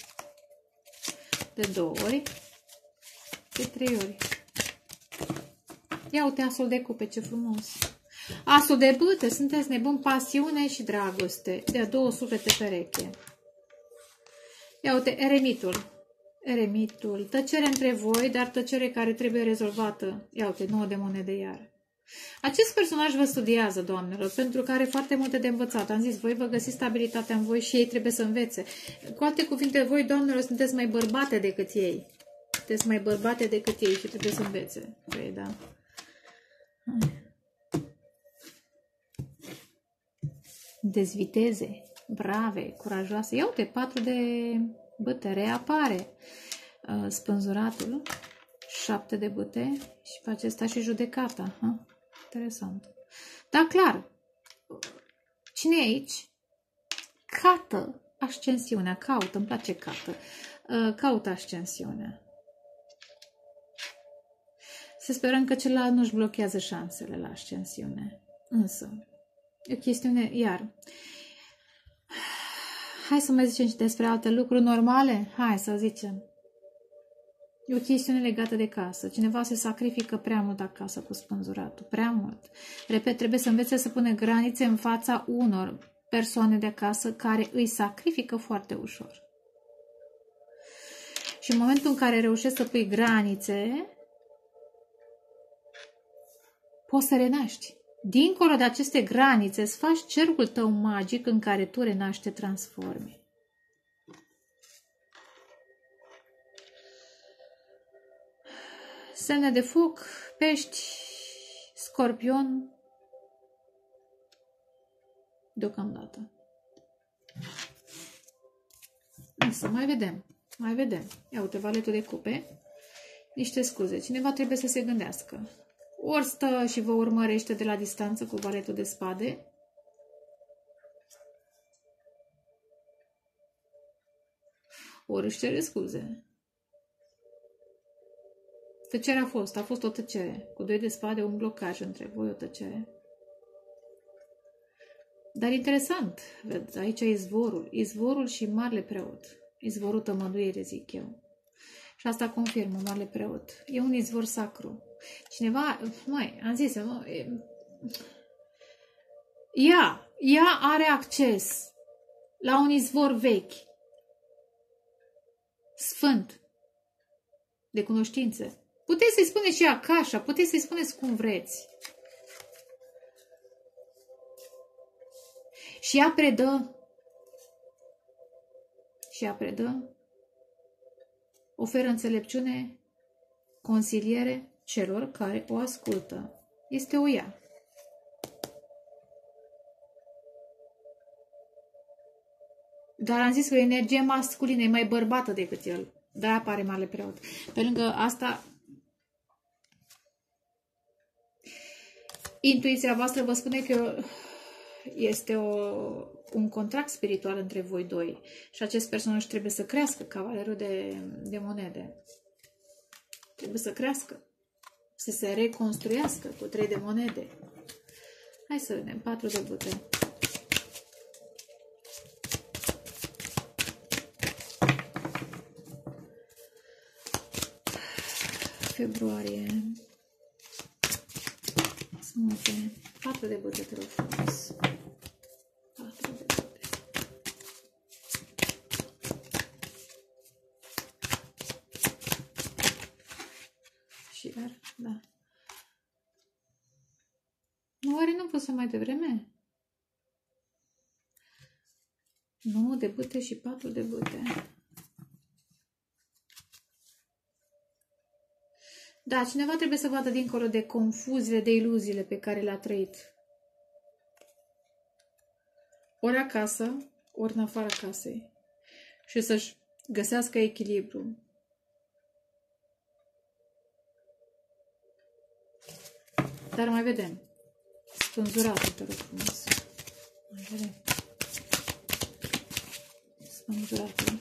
De două ori. De trei ori. Ia uite asul de cupe, ce frumos. Asul de bâte, sunteți nebuni, pasiune și dragoste. De-a două suflete pereche. Ia uite, eremitul. Eremitul. Tăcere între voi, dar tăcere care trebuie rezolvată. Ia uite, nouă de monede iar. Acest personaj vă studiază, doamnelor, pentru că are foarte multe de învățat. Am zis, voi vă găsiți stabilitatea în voi și ei trebuie să învețe. Cu alte cuvinte, voi, doamnelor, sunteți mai bărbate decât ei. Sunteți mai bărbate decât ei și trebuie să învețe. Păi, da. Dezviteze, brave, curajoase. Ia uite, patru de bâte, reapare. Spânzuratul, șapte de bâte și pe acesta și judecata. Ha? Interesant. Da, clar. Cine e aici? Cată ascensiunea. Caută, îmi place cată. Caută ascensiunea. Să sperăm că celălalt nu-și blochează șansele la ascensiune. Însă, e o chestiune, iar... Hai să mai zicem și despre alte lucruri normale? Hai să zicem. E o chestiune legată de casă. Cineva se sacrifică prea mult acasă cu spânzuratul. Prea mult. Repet, trebuie să învețe să pune granițe în fața unor persoane de acasă care îi sacrifică foarte ușor. Și în momentul în care reușești să pui granițe, poți să renaști. Dincolo de aceste granițe, îți faci cercul tău magic în care tu renaști, te transformi. Semne de foc, pești, scorpion, deocamdată. Însă, mai vedem, mai vedem. Ia uite, valetul de cupe, niște scuze. Cineva trebuie să se gândească. Ori stă și vă urmărește de la distanță cu valetul de spade, ori își cere scuze. Tăcerea a fost, a fost o tăcere. Cu doi de spade, un blocaj între voi, o tăcere. Dar interesant, vedeți, aici e izvorul. Izvorul și marele preot. Izvorul tămăduire, zic eu. Și asta confirmă marele preot. E un izvor sacru. Cineva, mai, am zis, mă, e... ea, ea are acces la un izvor vechi. sfânt, de cunoștințe. Puteți să-i spuneți și Akasha, puteți să-i spuneți cum vreți. Și ea predă, și ea predă, oferă înțelepciune, consiliere celor care o ascultă. Este o ea. Dar am zis că energia masculină e mai bărbată decât el. De-aia apare Marele Preot. Pe lângă asta, intuiția voastră vă spune că este o, un contract spiritual între voi doi. Și acest personaj trebuie să crească, cavalerul de, de monede. Trebuie să crească. Să se reconstruiască cu trei de monede. Hai să vedem. Patru de bute. Februarie. Smute. Patru de bute, te rog frumos. Patru de bute. Și iar, da. Nu, oare nu pus mai devreme? nouă de bute și patru de bute. Da, cineva trebuie să vadă dincolo de confuziile, de iluziile pe care le-a trăit. Ori acasă, ori în afara casei. Și să-și găsească echilibru. Dar mai vedem. Spânzuratul, te rog frumos. Mai vedem. Spânzuratul.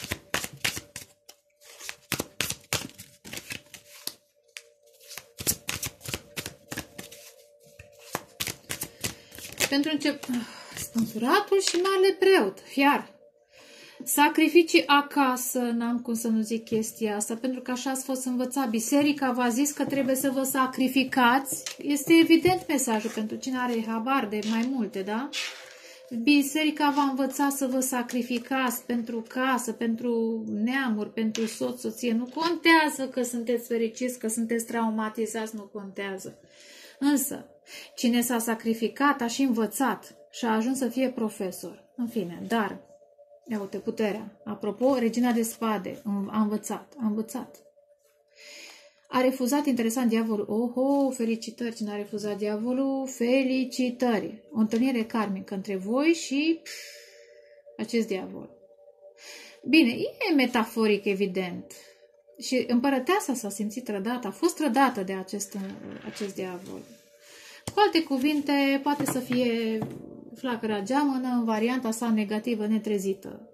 Pentru început, spânsuratul și Marele Preot, fiar. Sacrificii acasă, n-am cum să nu zic chestia asta, pentru că așa ați fost învățat. Biserica v-a zis că trebuie să vă sacrificați. Este evident mesajul pentru cine are habar de mai multe, da? Biserica v-a învățat să vă sacrificați pentru casă, pentru neamuri, pentru soț, soție. Nu contează că sunteți fericiți, că sunteți traumatizați, nu contează. Însă, cine s-a sacrificat a și învățat și a ajuns să fie profesor. În fine, dar, ia uite, puterea. Apropo, Regina de Spade a învățat, a învățat. A refuzat, interesant, diavolul. Oho, felicitări, cine a refuzat diavolul, felicitări. O întâlnire karmică între voi și pf, acest diavol. Bine, e metaforic, evident. Și împărăteasa s-a simțit trădată, a fost trădată de acest, acest diavol. Cu alte cuvinte, poate să fie flacăra geamănă în varianta sa negativă, netrezită.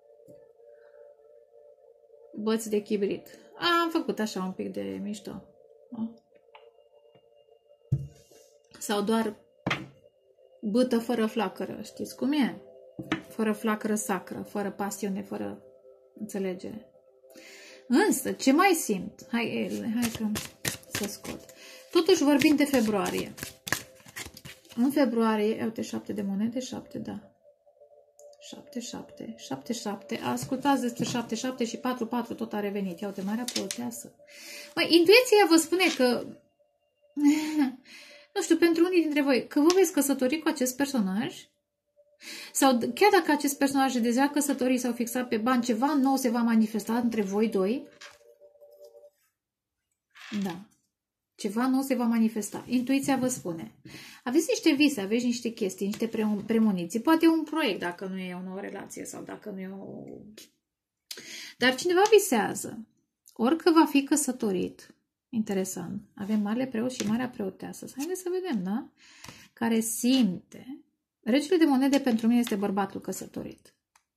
Băți de chibrit. Am făcut așa un pic de mișto. Sau doar bâtă fără flacără, știți cum e? Fără flacără sacră, fără pasiune, fără înțelegere. Însă, ce mai simt? Hai, hai că să scot. Totuși vorbim de februarie. În februarie, uite, șapte de monede, șapte, da. șapte, șapte, șapte, șapte. Ascultați despre șapte, șapte și patru, patru, tot a revenit. Ia uite, Marea Preoteasă. Măi, intuiția vă spune că, nu știu, pentru unii dintre voi, că vă veți căsători cu acest personaj, sau chiar dacă acest personaj e deja căsătorit sau fixat pe bani, ceva nou se va manifesta între voi doi. Da. Ceva nou se va manifesta. Intuiția vă spune. Aveți niște vise, aveți niște chestii, niște premoniții. Poate un proiect, dacă nu e o nouă relație sau dacă nu e o... Dar cineva visează. Orică va fi căsătorit. Interesant. Avem Marele Preot și Marea Preoteasă. Haideți să vedem, da? Care simte. Regele de monede pentru mine este bărbatul căsătorit.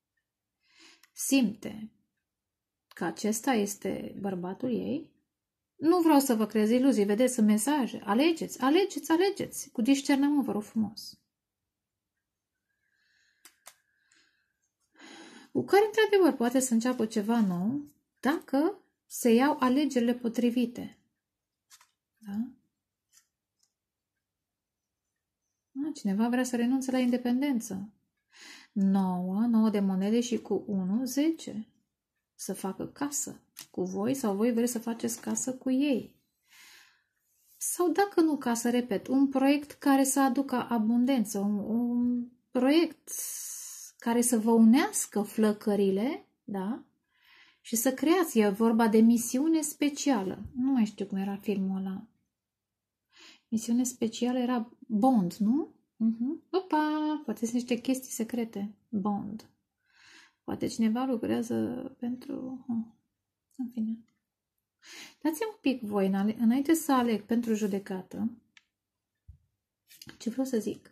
Simte că acesta este bărbatul ei. Nu vreau să vă creez iluzii, vedeți, sunt mesaje. Alegeți, alegeți, alegeți. Cu discernământ, vă rog frumos. Cu care, într-adevăr, poate să înceapă ceva nou, dacă se iau alegerile potrivite. Da? Cineva vrea să renunțe la independență. nouă, nouă de monede și cu unu, zece. să facă casă cu voi sau voi vreți să faceți casă cu ei. Sau dacă nu casă, repet, un proiect care să aducă abundență, un, un proiect care să vă unească flăcările, da? Și să creați, e vorba de misiune specială. Nu mai știu cum era filmul ăla. Misiune specială era Bond, nu? Uh-huh. Opa, poate sunt niște chestii secrete. Bond. Poate cineva lucrează pentru... În fine. Dați-mi un pic voi, înainte să aleg pentru judecată, ce vreau să zic.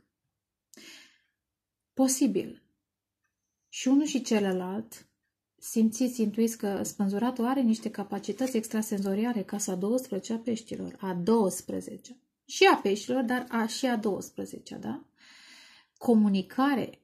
Posibil. Și unul și celălalt simțiți, intuiți că spânzuratul are niște capacități extrasenzoriale, casa a douăsprezecea a peștilor, a douăsprezecea. Și a peștilor, dar a, și a douăsprezecea, da? Comunicare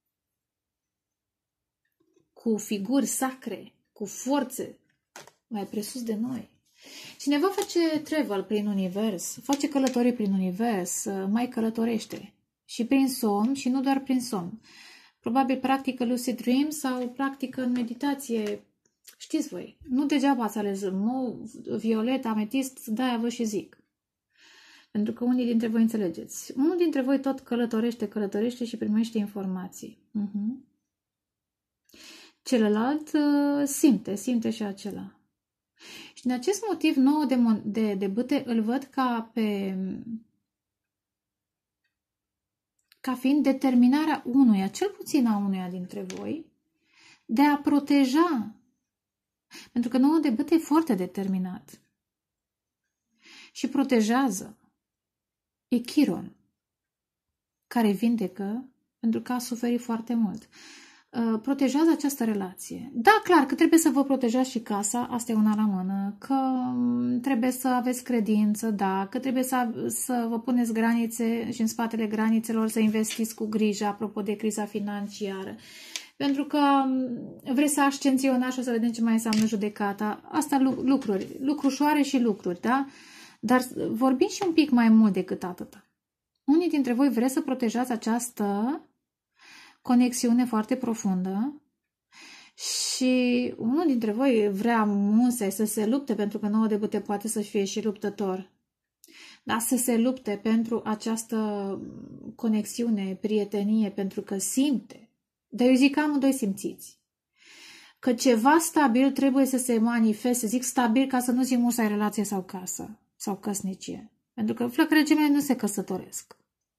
cu figuri sacre, cu forțe mai presus de noi. Cineva face travel prin univers, face călătorii prin univers, mai călătorește. Și prin somn, și nu doar prin somn. Probabil practică lucid dream sau practică în meditație. Știți voi, nu degeaba ați ales mov, violet, ametist, de-aia vă și zic. Pentru că unii dintre voi înțelegeți. Unul dintre voi tot călătorește, călătorește și primește informații. Uh-huh. Celălalt uh, simte, simte și acela. Și din acest motiv nouă de, de, de bâte îl văd ca pe... ca fiind determinarea unuia, cel puțin a unuia dintre voi, de a proteja. Pentru că nouă de bâte e foarte determinat. Și protejează. E Chiron, care vindecă pentru că a suferit foarte mult. Protejează această relație. Da, clar că trebuie să vă protejați și casa, asta e una la mână, că trebuie să aveți credință, da, că trebuie să, să vă puneți granițe și în spatele granițelor să investiți cu grijă, apropo de criza financiară. Pentru că vreți să ascensionați și o să vedem ce mai înseamnă judecata. Asta lucruri, lucrușoare și lucruri, da? Dar vorbim și un pic mai mult decât atâta. Unii dintre voi vreți să protejați această conexiune foarte profundă și unul dintre voi vrea musai să se lupte, pentru că nouă de bâte poate să fie și luptător. Dar să se lupte pentru această conexiune, prietenie, pentru că simte. Dar eu zic că amândoi simțiți. Că ceva stabil trebuie să se manifeste, zic stabil ca să nu zic musai relație sau casă sau căsnicie. Pentru că flăcările gemene nu se căsătoresc.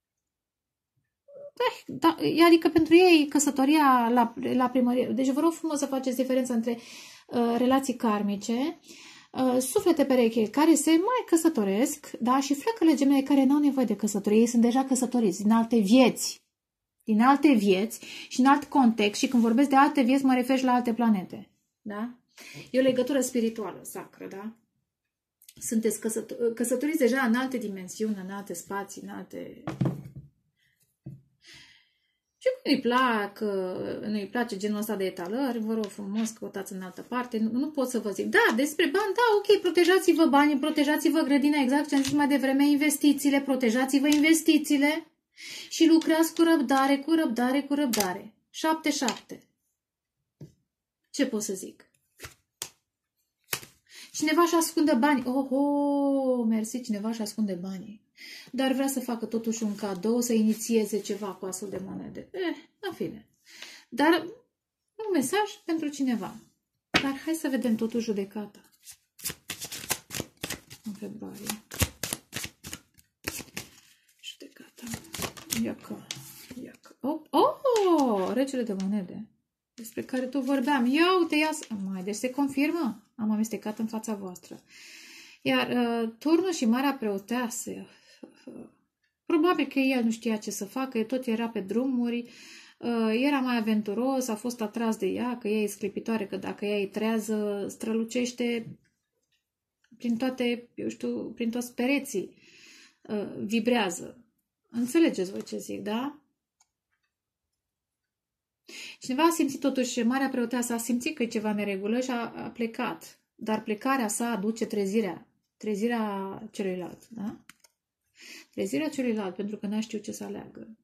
Da, adică pentru ei căsătoria la, la primărie. Deci vă rog frumos să faceți diferența între uh, relații karmice, uh, suflete pereche care se mai căsătoresc, da, și flăcările gemene care nu au nevoie de căsătorie. Ei sunt deja căsătoriți din alte vieți. Din alte vieți și în alt context. Și când vorbesc de alte vieți mă refer și la alte planete. Da? E o legătură spirituală, sacră, da? Sunteți căsător căsătoriți deja în alte dimensiuni, în alte spații, în alte... Și nu-i plac, nu-i place genul ăsta de etalări, vă rog frumos, căutați în altă parte. Nu, nu pot să vă zic. Da, despre bani, da, ok, protejați-vă banii, protejați-vă grădina, exact ce am zis mai devreme, investițiile, protejați-vă investițiile și lucrați cu răbdare, cu răbdare, cu răbdare. șapte șapte. Ce pot să zic? Cineva își ascunde bani. Oh, oh, mersi, cineva își ascunde banii. Dar vrea să facă totuși un cadou, să inițieze ceva cu astfel de monede. Eh, în fine. Dar un mesaj pentru cineva. Dar hai să vedem totuși judecata. În februarie. Judecata. Iacă. Iacă. Oh, oh, regele de monede. Despre care tu vorbeam. Ia uite, ia... Mai, deci se confirmă. Am amestecat în fața voastră. Iar uh, turnul și marea preoteasă, uh, probabil că el nu știa ce să facă, el tot era pe drumuri, uh, era mai aventuros, a fost atras de ea, că ea e sclipitoare, că dacă ea îi trează, strălucește prin toate, eu știu, prin toți pereții, uh, vibrează. Înțelegeți voi ce zic, da? Cineva a simțit totuși, marea preoteasă a simțit că e ceva neregulă și a, a plecat. Dar plecarea sa aduce trezirea. Trezirea celuilalt, da? Trezirea celuilalt, pentru că n-a știut ce să aleagă.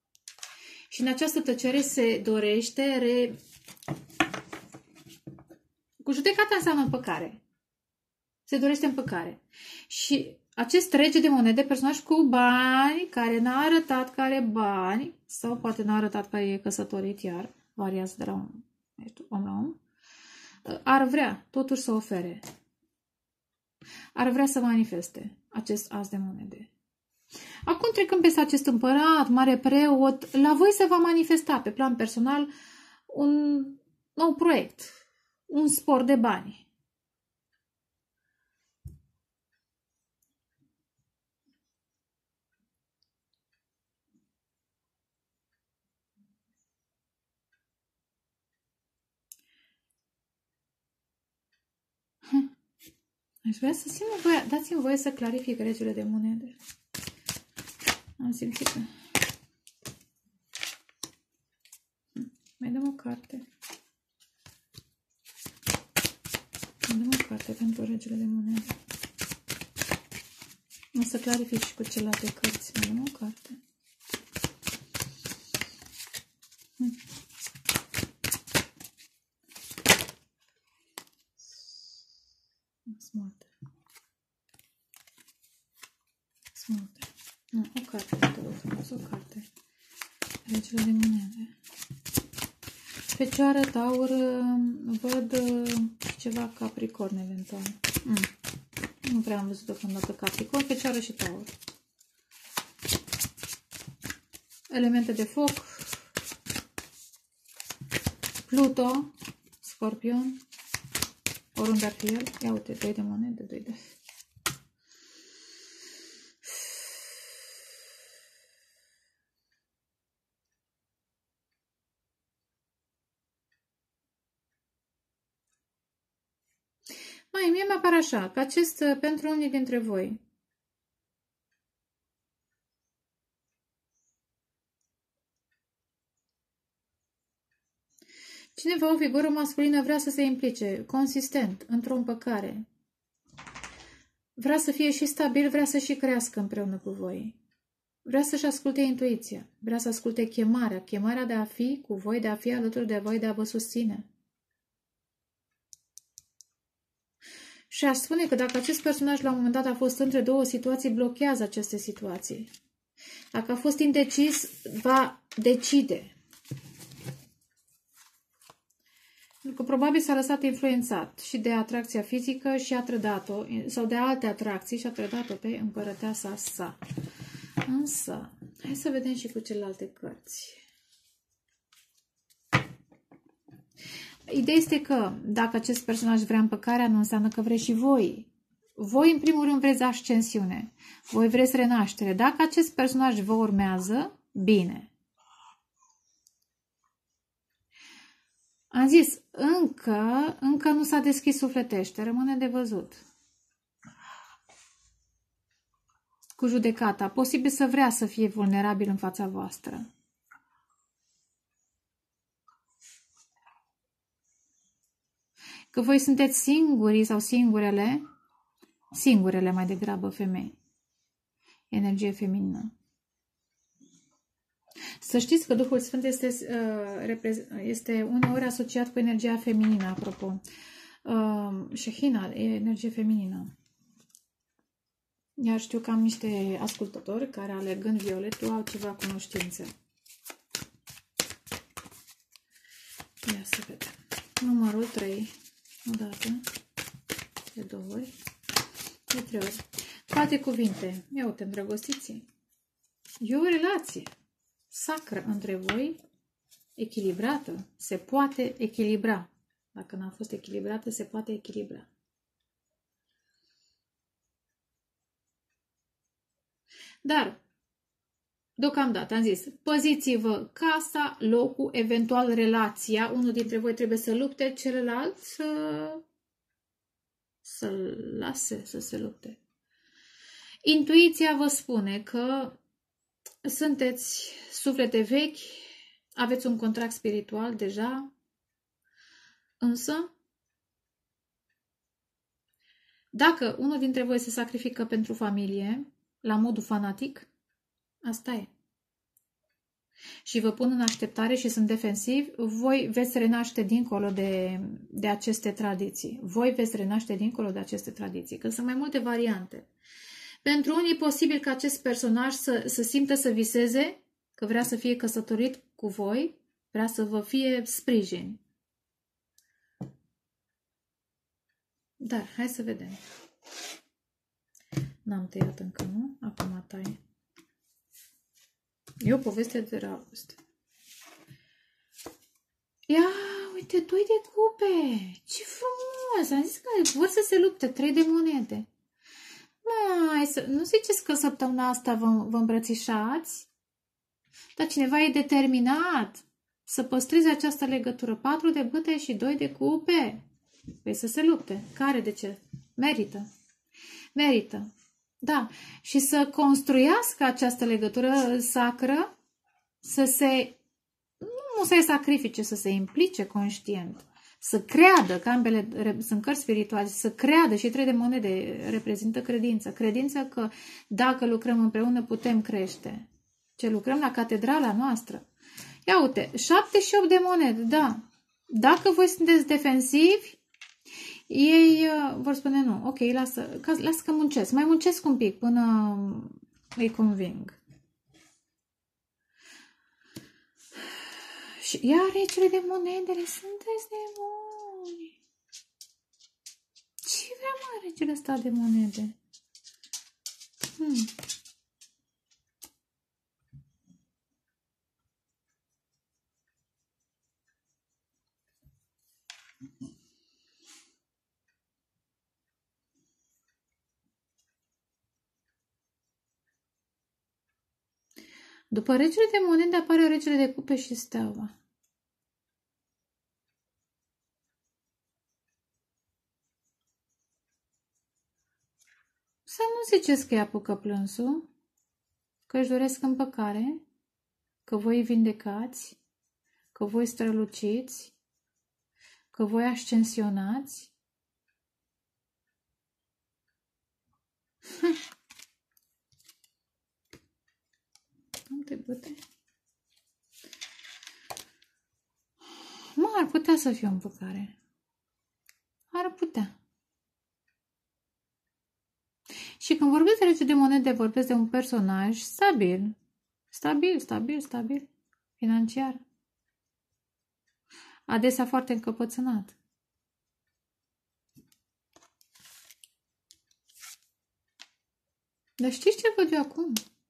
Și în această tăcere se dorește re... Cu judecata înseamnă împăcare. Se dorește împăcare. Și acest rege de monede, personaj cu bani, care n-a arătat că are bani, sau poate n-a arătat că e căsătorit iar, variază de la om, om la om, ar vrea totuși să ofere. Ar vrea să manifeste acest as de monede. Acum trecând peste acest împărat, mare preot, la voi se va manifesta pe plan personal un nou proiect, un spor de bani. Aș vrea să simt voie, dați-mi voie să clarific regele de monede. Am simțit că... Mai dăm o carte. Mai dăm o carte pentru regele de monede. O să clarific și cu celelalte cărți. Mai dăm o carte. Hm. Smolte. Smolte. Nu, o carte. Tot, o carte. Regele de monede. Fecioară, taur, văd ceva capricorn eventual. Mm. Nu prea am văzut deocamdată capricorn, fecioară și taur. Elemente de foc. Pluto, scorpion. Oriunde ar fi el. Ia uite, doi de monede, doi de... Mai, mie mi-apare așa, că acest, pentru unii dintre voi, cineva, o figură masculină, vrea să se implice consistent într-o împăcare. Vrea să fie și stabil, vrea să și crească împreună cu voi. Vrea să-și asculte intuiția, vrea să asculte chemarea, chemarea de a fi cu voi, de a fi alături de voi, de a vă susține. Și aș spune că dacă acest personaj la un moment dat a fost între două situații, blochează aceste situații. Dacă a fost indecis, va decide. Pentru că probabil s-a lăsat influențat și de atracția fizică și a trădat-o, sau de alte atracții și a trădat-o pe împărăteasa sa. Însă, hai să vedem și cu celelalte cărți. Ideea este că dacă acest personaj vrea împăcarea, nu înseamnă că vreți și voi. Voi, în primul rând, vreți ascensiune. Voi vreți renaștere. Dacă acest personaj vă urmează, bine. Am zis, încă, încă nu s-a deschis sufletește. Rămâne de văzut. Cu judecata. Posibil să vrea să fie vulnerabil în fața voastră. Că voi sunteți singurii sau singurele, singurele mai degrabă femei. Energie feminină. Să știți că Duhul Sfânt este, este uneori asociat cu energia feminină, apropo. Shehina e energie feminină. Iar știu că am niște ascultători care, alegând violetul, au ceva cunoștințe. Ia să vedem. Numărul trei. O dată, de două ori, de trei ori. Toate cuvinte. Ia uite, îndrăgostiții. E o relație sacră între voi, echilibrată. Se poate echilibra. Dacă n-a fost echilibrată, se poate echilibra. Dar, deocamdată am zis, păziți-vă casa, locul, eventual relația. Unul dintre voi trebuie să lupte, celălalt să să-l lase să se lupte. Intuiția vă spune că sunteți suflete vechi, aveți un contract spiritual deja, însă dacă unul dintre voi se sacrifică pentru familie, la modul fanatic, asta e. și vă pun în așteptare și sunt defensivi, voi veți renaște dincolo de, de aceste tradiții. Voi veți renaște dincolo de aceste tradiții, că sunt mai multe variante. Pentru unii e posibil ca acest personaj să, să simtă, să viseze, că vrea să fie căsătorit cu voi, vrea să vă fie sprijin. Dar, hai să vedem. N-am tăiat încă, nu? Acum tai. E o poveste de dragoste. Ia, uite, doi de cupe! Ce frumos! Am zis că vor să se lupte, trei de monede. Mai, să, nu ziceți că săptămâna asta vă, vă îmbrățișați? Dar cineva e determinat să păstreze această legătură. Patru de bâte și doi de cupe. Păi să se lupte. Care de ce? Merită. Merită. Da. Și să construiască această legătură sacră, să se, nu să-i sacrifice, să se implice conștient. Să creadă, că ambele sunt cărți spirituale, să creadă, și trei de monede reprezintă credință. Credință că dacă lucrăm împreună putem crește. Ce lucrăm la catedrala noastră. Ia uite, șapte și opt de monede, da. Dacă voi sunteți defensivi, ei uh, vor spune nu, ok, lasă, lasă că muncesc. Mai muncesc un pic până îi conving. Și iar regele de monedele, sunteți nebuni. Ce vrea mă regele ăsta de monede? Hmm. După regele de monede apare regele de cupe și steaua. Să nu ziceți că îi apucă plânsul, că își doresc împăcare, că voi vindecați, că voi străluciți, că voi ascensionați. Nu te băte. Mă, ar putea să fie o împăcare. Ar putea. Și când vorbesc de rege de monede, vorbesc de un personaj stabil. Stabil, stabil, stabil. Financiar. Adesea foarte încăpățânat. Dar știți ce văd eu acum?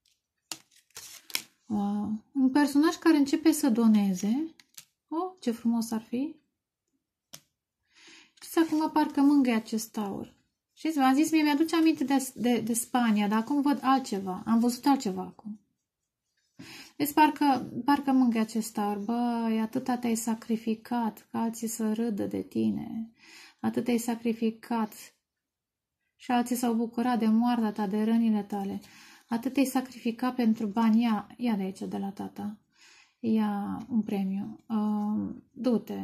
Wow. Un personaj care începe să doneze. Oh, ce frumos ar fi. Știți, acum parcă mângâie acest taur. Știți, v-am zis, mie mi-aduce aminte de, de, de Spania, dar acum văd altceva. Am văzut altceva acum. Deci parcă, parcă mângâie acest taur. Băi, atâta te-ai sacrificat, ca alții să râdă de tine. Atât te-ai sacrificat. Și alții s-au bucurat de moartea ta, de rănile tale. Atât te-ai sacrificat pentru bani. Ia, ia de aici, de la tata. Ia un premiu. Uh, Du-te.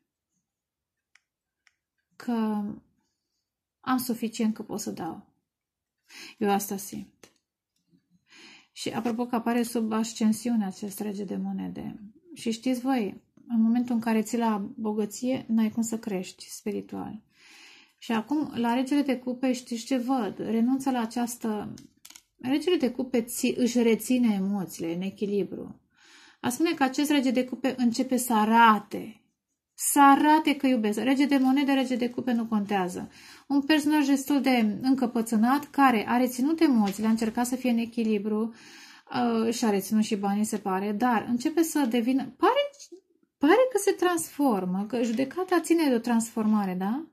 Că am suficient că pot să dau. Eu asta simt. Și apropo că apare sub ascensiune acest rege de monede. Și știți voi, în momentul în care ții la bogăție, n-ai cum să crești spiritual. Și acum, la regele de cupe, știți ce văd? Renunță la această... Regele de cupe ți, își reține emoțiile în echilibru. A spune că acest rege de cupe începe să arate. Să arate că iubesc. Rege de monede, rege de cupe nu contează. Un personaj destul de încăpățânat, care a reținut emoțiile, a încercat să fie în echilibru uh, și a reținut și banii, se pare, dar începe să devină... Pare, pare că se transformă, că judecata ține de o transformare, da?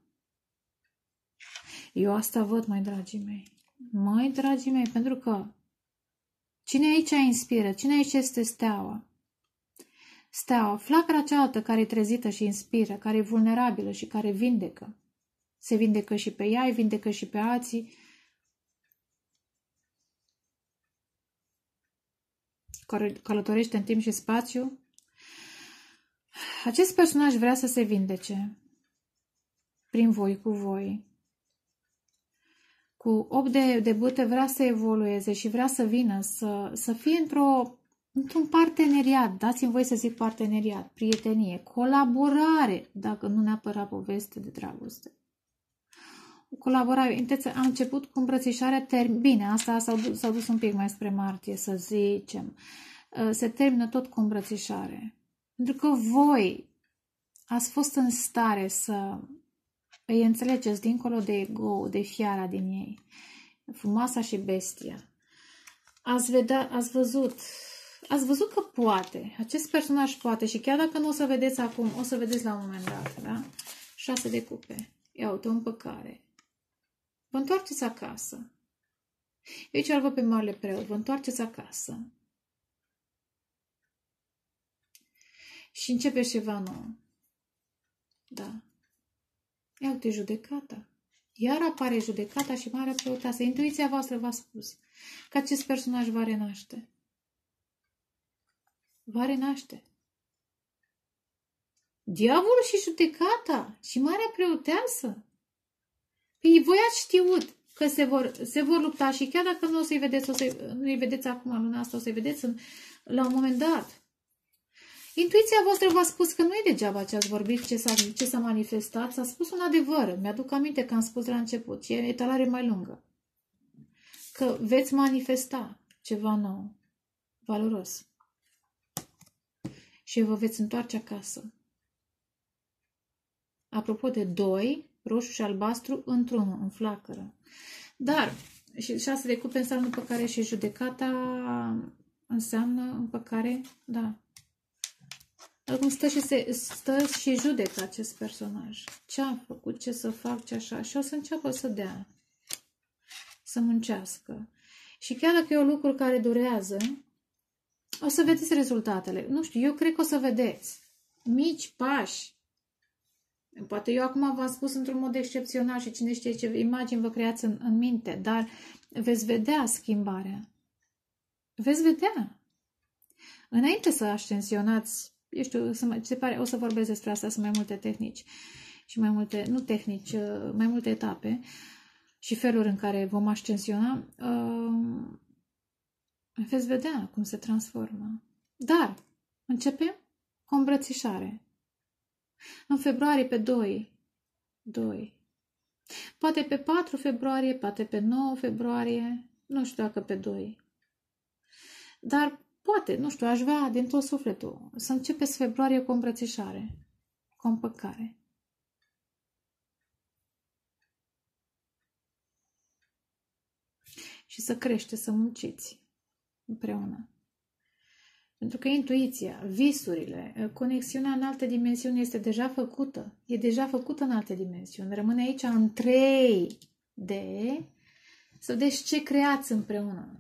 Eu asta văd, mai dragii mei. Mai dragii mei, pentru că cine aici inspiră? Cine aici este steaua? Steaua, flacăra cealaltă care e trezită și inspiră, care e vulnerabilă și care vindecă. Se vindecă și pe ea, îi vindecă și pe alții. Călătorește în timp și spațiu. Acest personaj vrea să se vindece. Prin voi, cu voi. Cu opt de, de bâte vrea să evolueze și vrea să vină, să, să fie într-o într-un parteneriat, dați-mi voi să zic parteneriat, prietenie, colaborare, dacă nu neapărat poveste de dragoste. O colaborare, am început cu îmbrățișarea, term- bine, asta s-a dus, s-a dus un pic mai spre martie, să zicem, se termină tot cu îmbrățișare. Pentru că voi ați fost în stare să îi înțelegeți dincolo de ego, de fiara din ei, frumoasa și bestia. Ați, vedea, ați văzut, ați văzut că poate, acest personaj poate și chiar dacă nu o să vedeți acum, o să vedeți la un moment dat, da? Șase de cupe, ia uite, o împăcare. Vă întoarceți acasă. Eu aici îl văd pe Marele Preot, vă întoarceți acasă. Și începe ceva nou. Da. Ia uite, judecata. Iar apare judecata și Marea Preoteasă. Intuiția voastră v-a spus că acest personaj va renaște. Va renaște. Diavolul și judecata și Marea Preoteasă. Păi voi ați știut că se vor, se vor lupta și chiar dacă nu o să-i vedeți, o să nu-i vedeți acum luna asta, o să-i vedeți în, la un moment dat. Intuiția voastră v-a spus că nu e degeaba ce ați vorbit, ce s-a, ce s-a manifestat, s-a spus un adevăr. Mi-aduc aminte că am spus la început, e etalare mai lungă. Că veți manifesta ceva nou, valoros. Și vă veți întoarce acasă. Apropo de doi, roșu și albastru, într-unul, în flacără. Dar, și șase de cupe înseamnă împăcare și judecata înseamnă împăcare, da. Acum stă și, se, stă și judecă acest personaj. Ce am făcut, ce să fac, ce așa. Și o să înceapă să dea. Să muncească. Și chiar dacă e un lucru care durează, o să vedeți rezultatele. Nu știu, eu cred că o să vedeți. Mici pași. Poate eu acum v-am spus într-un mod excepțional și cine știe ce imagini vă creați în, în minte, dar veți vedea schimbarea. Veți vedea. Înainte să ascensionați, eu știu, să, se pare, o să vorbesc despre asta, sunt mai multe tehnici și mai multe, nu tehnici, mai multe etape și feluri în care vom ascensiona, uh, veți vedea cum se transformă. Dar începem cu o îmbrățișare. În februarie pe doi, doi. Poate pe patru februarie, poate pe nouă februarie, nu știu dacă pe doi. Dar poate, nu știu, aș vrea din tot sufletul să începeți februarie cu o îmbrățișare, cu o împăcare. Și să creșteți, să munciți împreună. Pentru că intuiția, visurile, conexiunea în alte dimensiuni este deja făcută. E deja făcută în alte dimensiuni. Rămâne aici în trei D să vedeți ce creați împreună.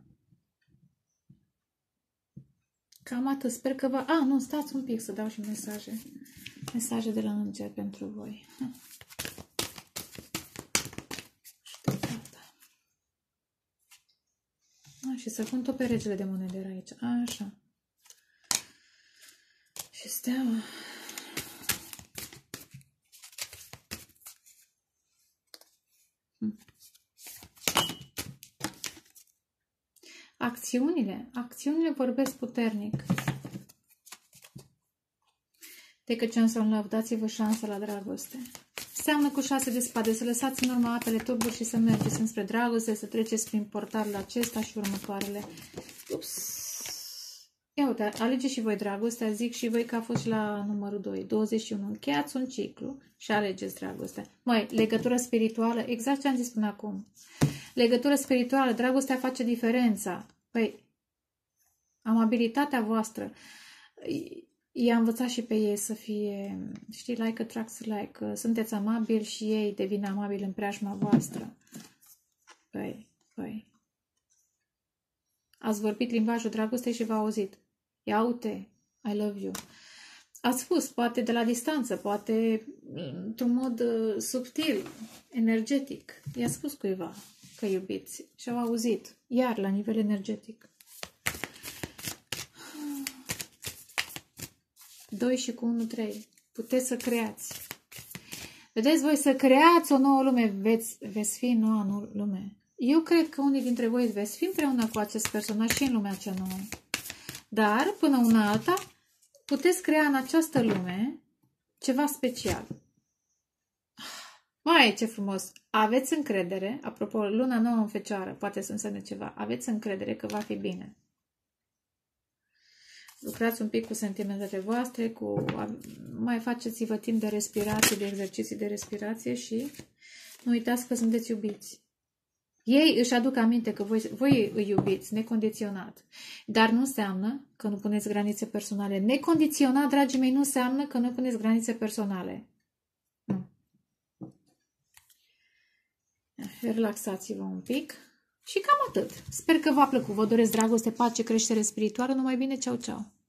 Cam atât. Sper că vă... A, nu, stați un pic să dau și mesaje. Mesaje de la înger pentru voi. A, și să pun tot pe regele de monede aici. Așa. Și steaua. Acțiunile. Acțiunile vorbesc puternic. Take a chance on love. Dați-vă șansa la dragoste. Seamănă cu șase de spade. Să lăsați în urmă apele tulburi și să mergeți înspre dragoste, să treceți prin portalul acesta și următoarele. Ups. Ia uite, alegeți și voi dragostea, zic și voi că a fost la numărul doi, douăzeci și unu. Încheiați un ciclu și alegeți dragostea. Măi, legătură spirituală, exact ce am zis până acum. Legătură spirituală, dragostea face diferența. Păi, amabilitatea voastră, i-a învățat și pe ei să fie, știi, like attracts like, sunteți amabili și ei devin amabili în preajma voastră. Păi, păi. Ați vorbit limbajul dragostei și v-a auzit. Ia uite, I love you. Ați spus, poate de la distanță, poate într-un mod uh, subtil, energetic. I-a spus cuiva că iubiți și au auzit, iar la nivel energetic. doi și cu unu, trei. Puteți să creați. Vedeți voi să creați o nouă lume, veți, veți fi noua lume. Eu cred că unii dintre voi veți fi împreună cu acest personaj și în lumea cea nouă. Dar, până una alta, puteți crea în această lume ceva special. Mai, ce frumos! Aveți încredere, apropo, luna nouă în Fecioară, poate să însemne ceva, aveți încredere că va fi bine. Lucrați un pic cu sentimentele voastre, cu, mai faceți-vă timp de respirație, de exerciții de respirație și nu uitați că sunteți iubiți. Ei își aduc aminte că voi, voi îi iubiți, necondiționat. Dar nu înseamnă că nu puneți granițe personale. Necondiționat, dragii mei, nu înseamnă că nu puneți granițe personale. Nu. Relaxați-vă un pic și cam atât. Sper că v-a plăcut. Vă doresc dragoste, pace, creștere spirituală. Numai bine, ceau, ceau!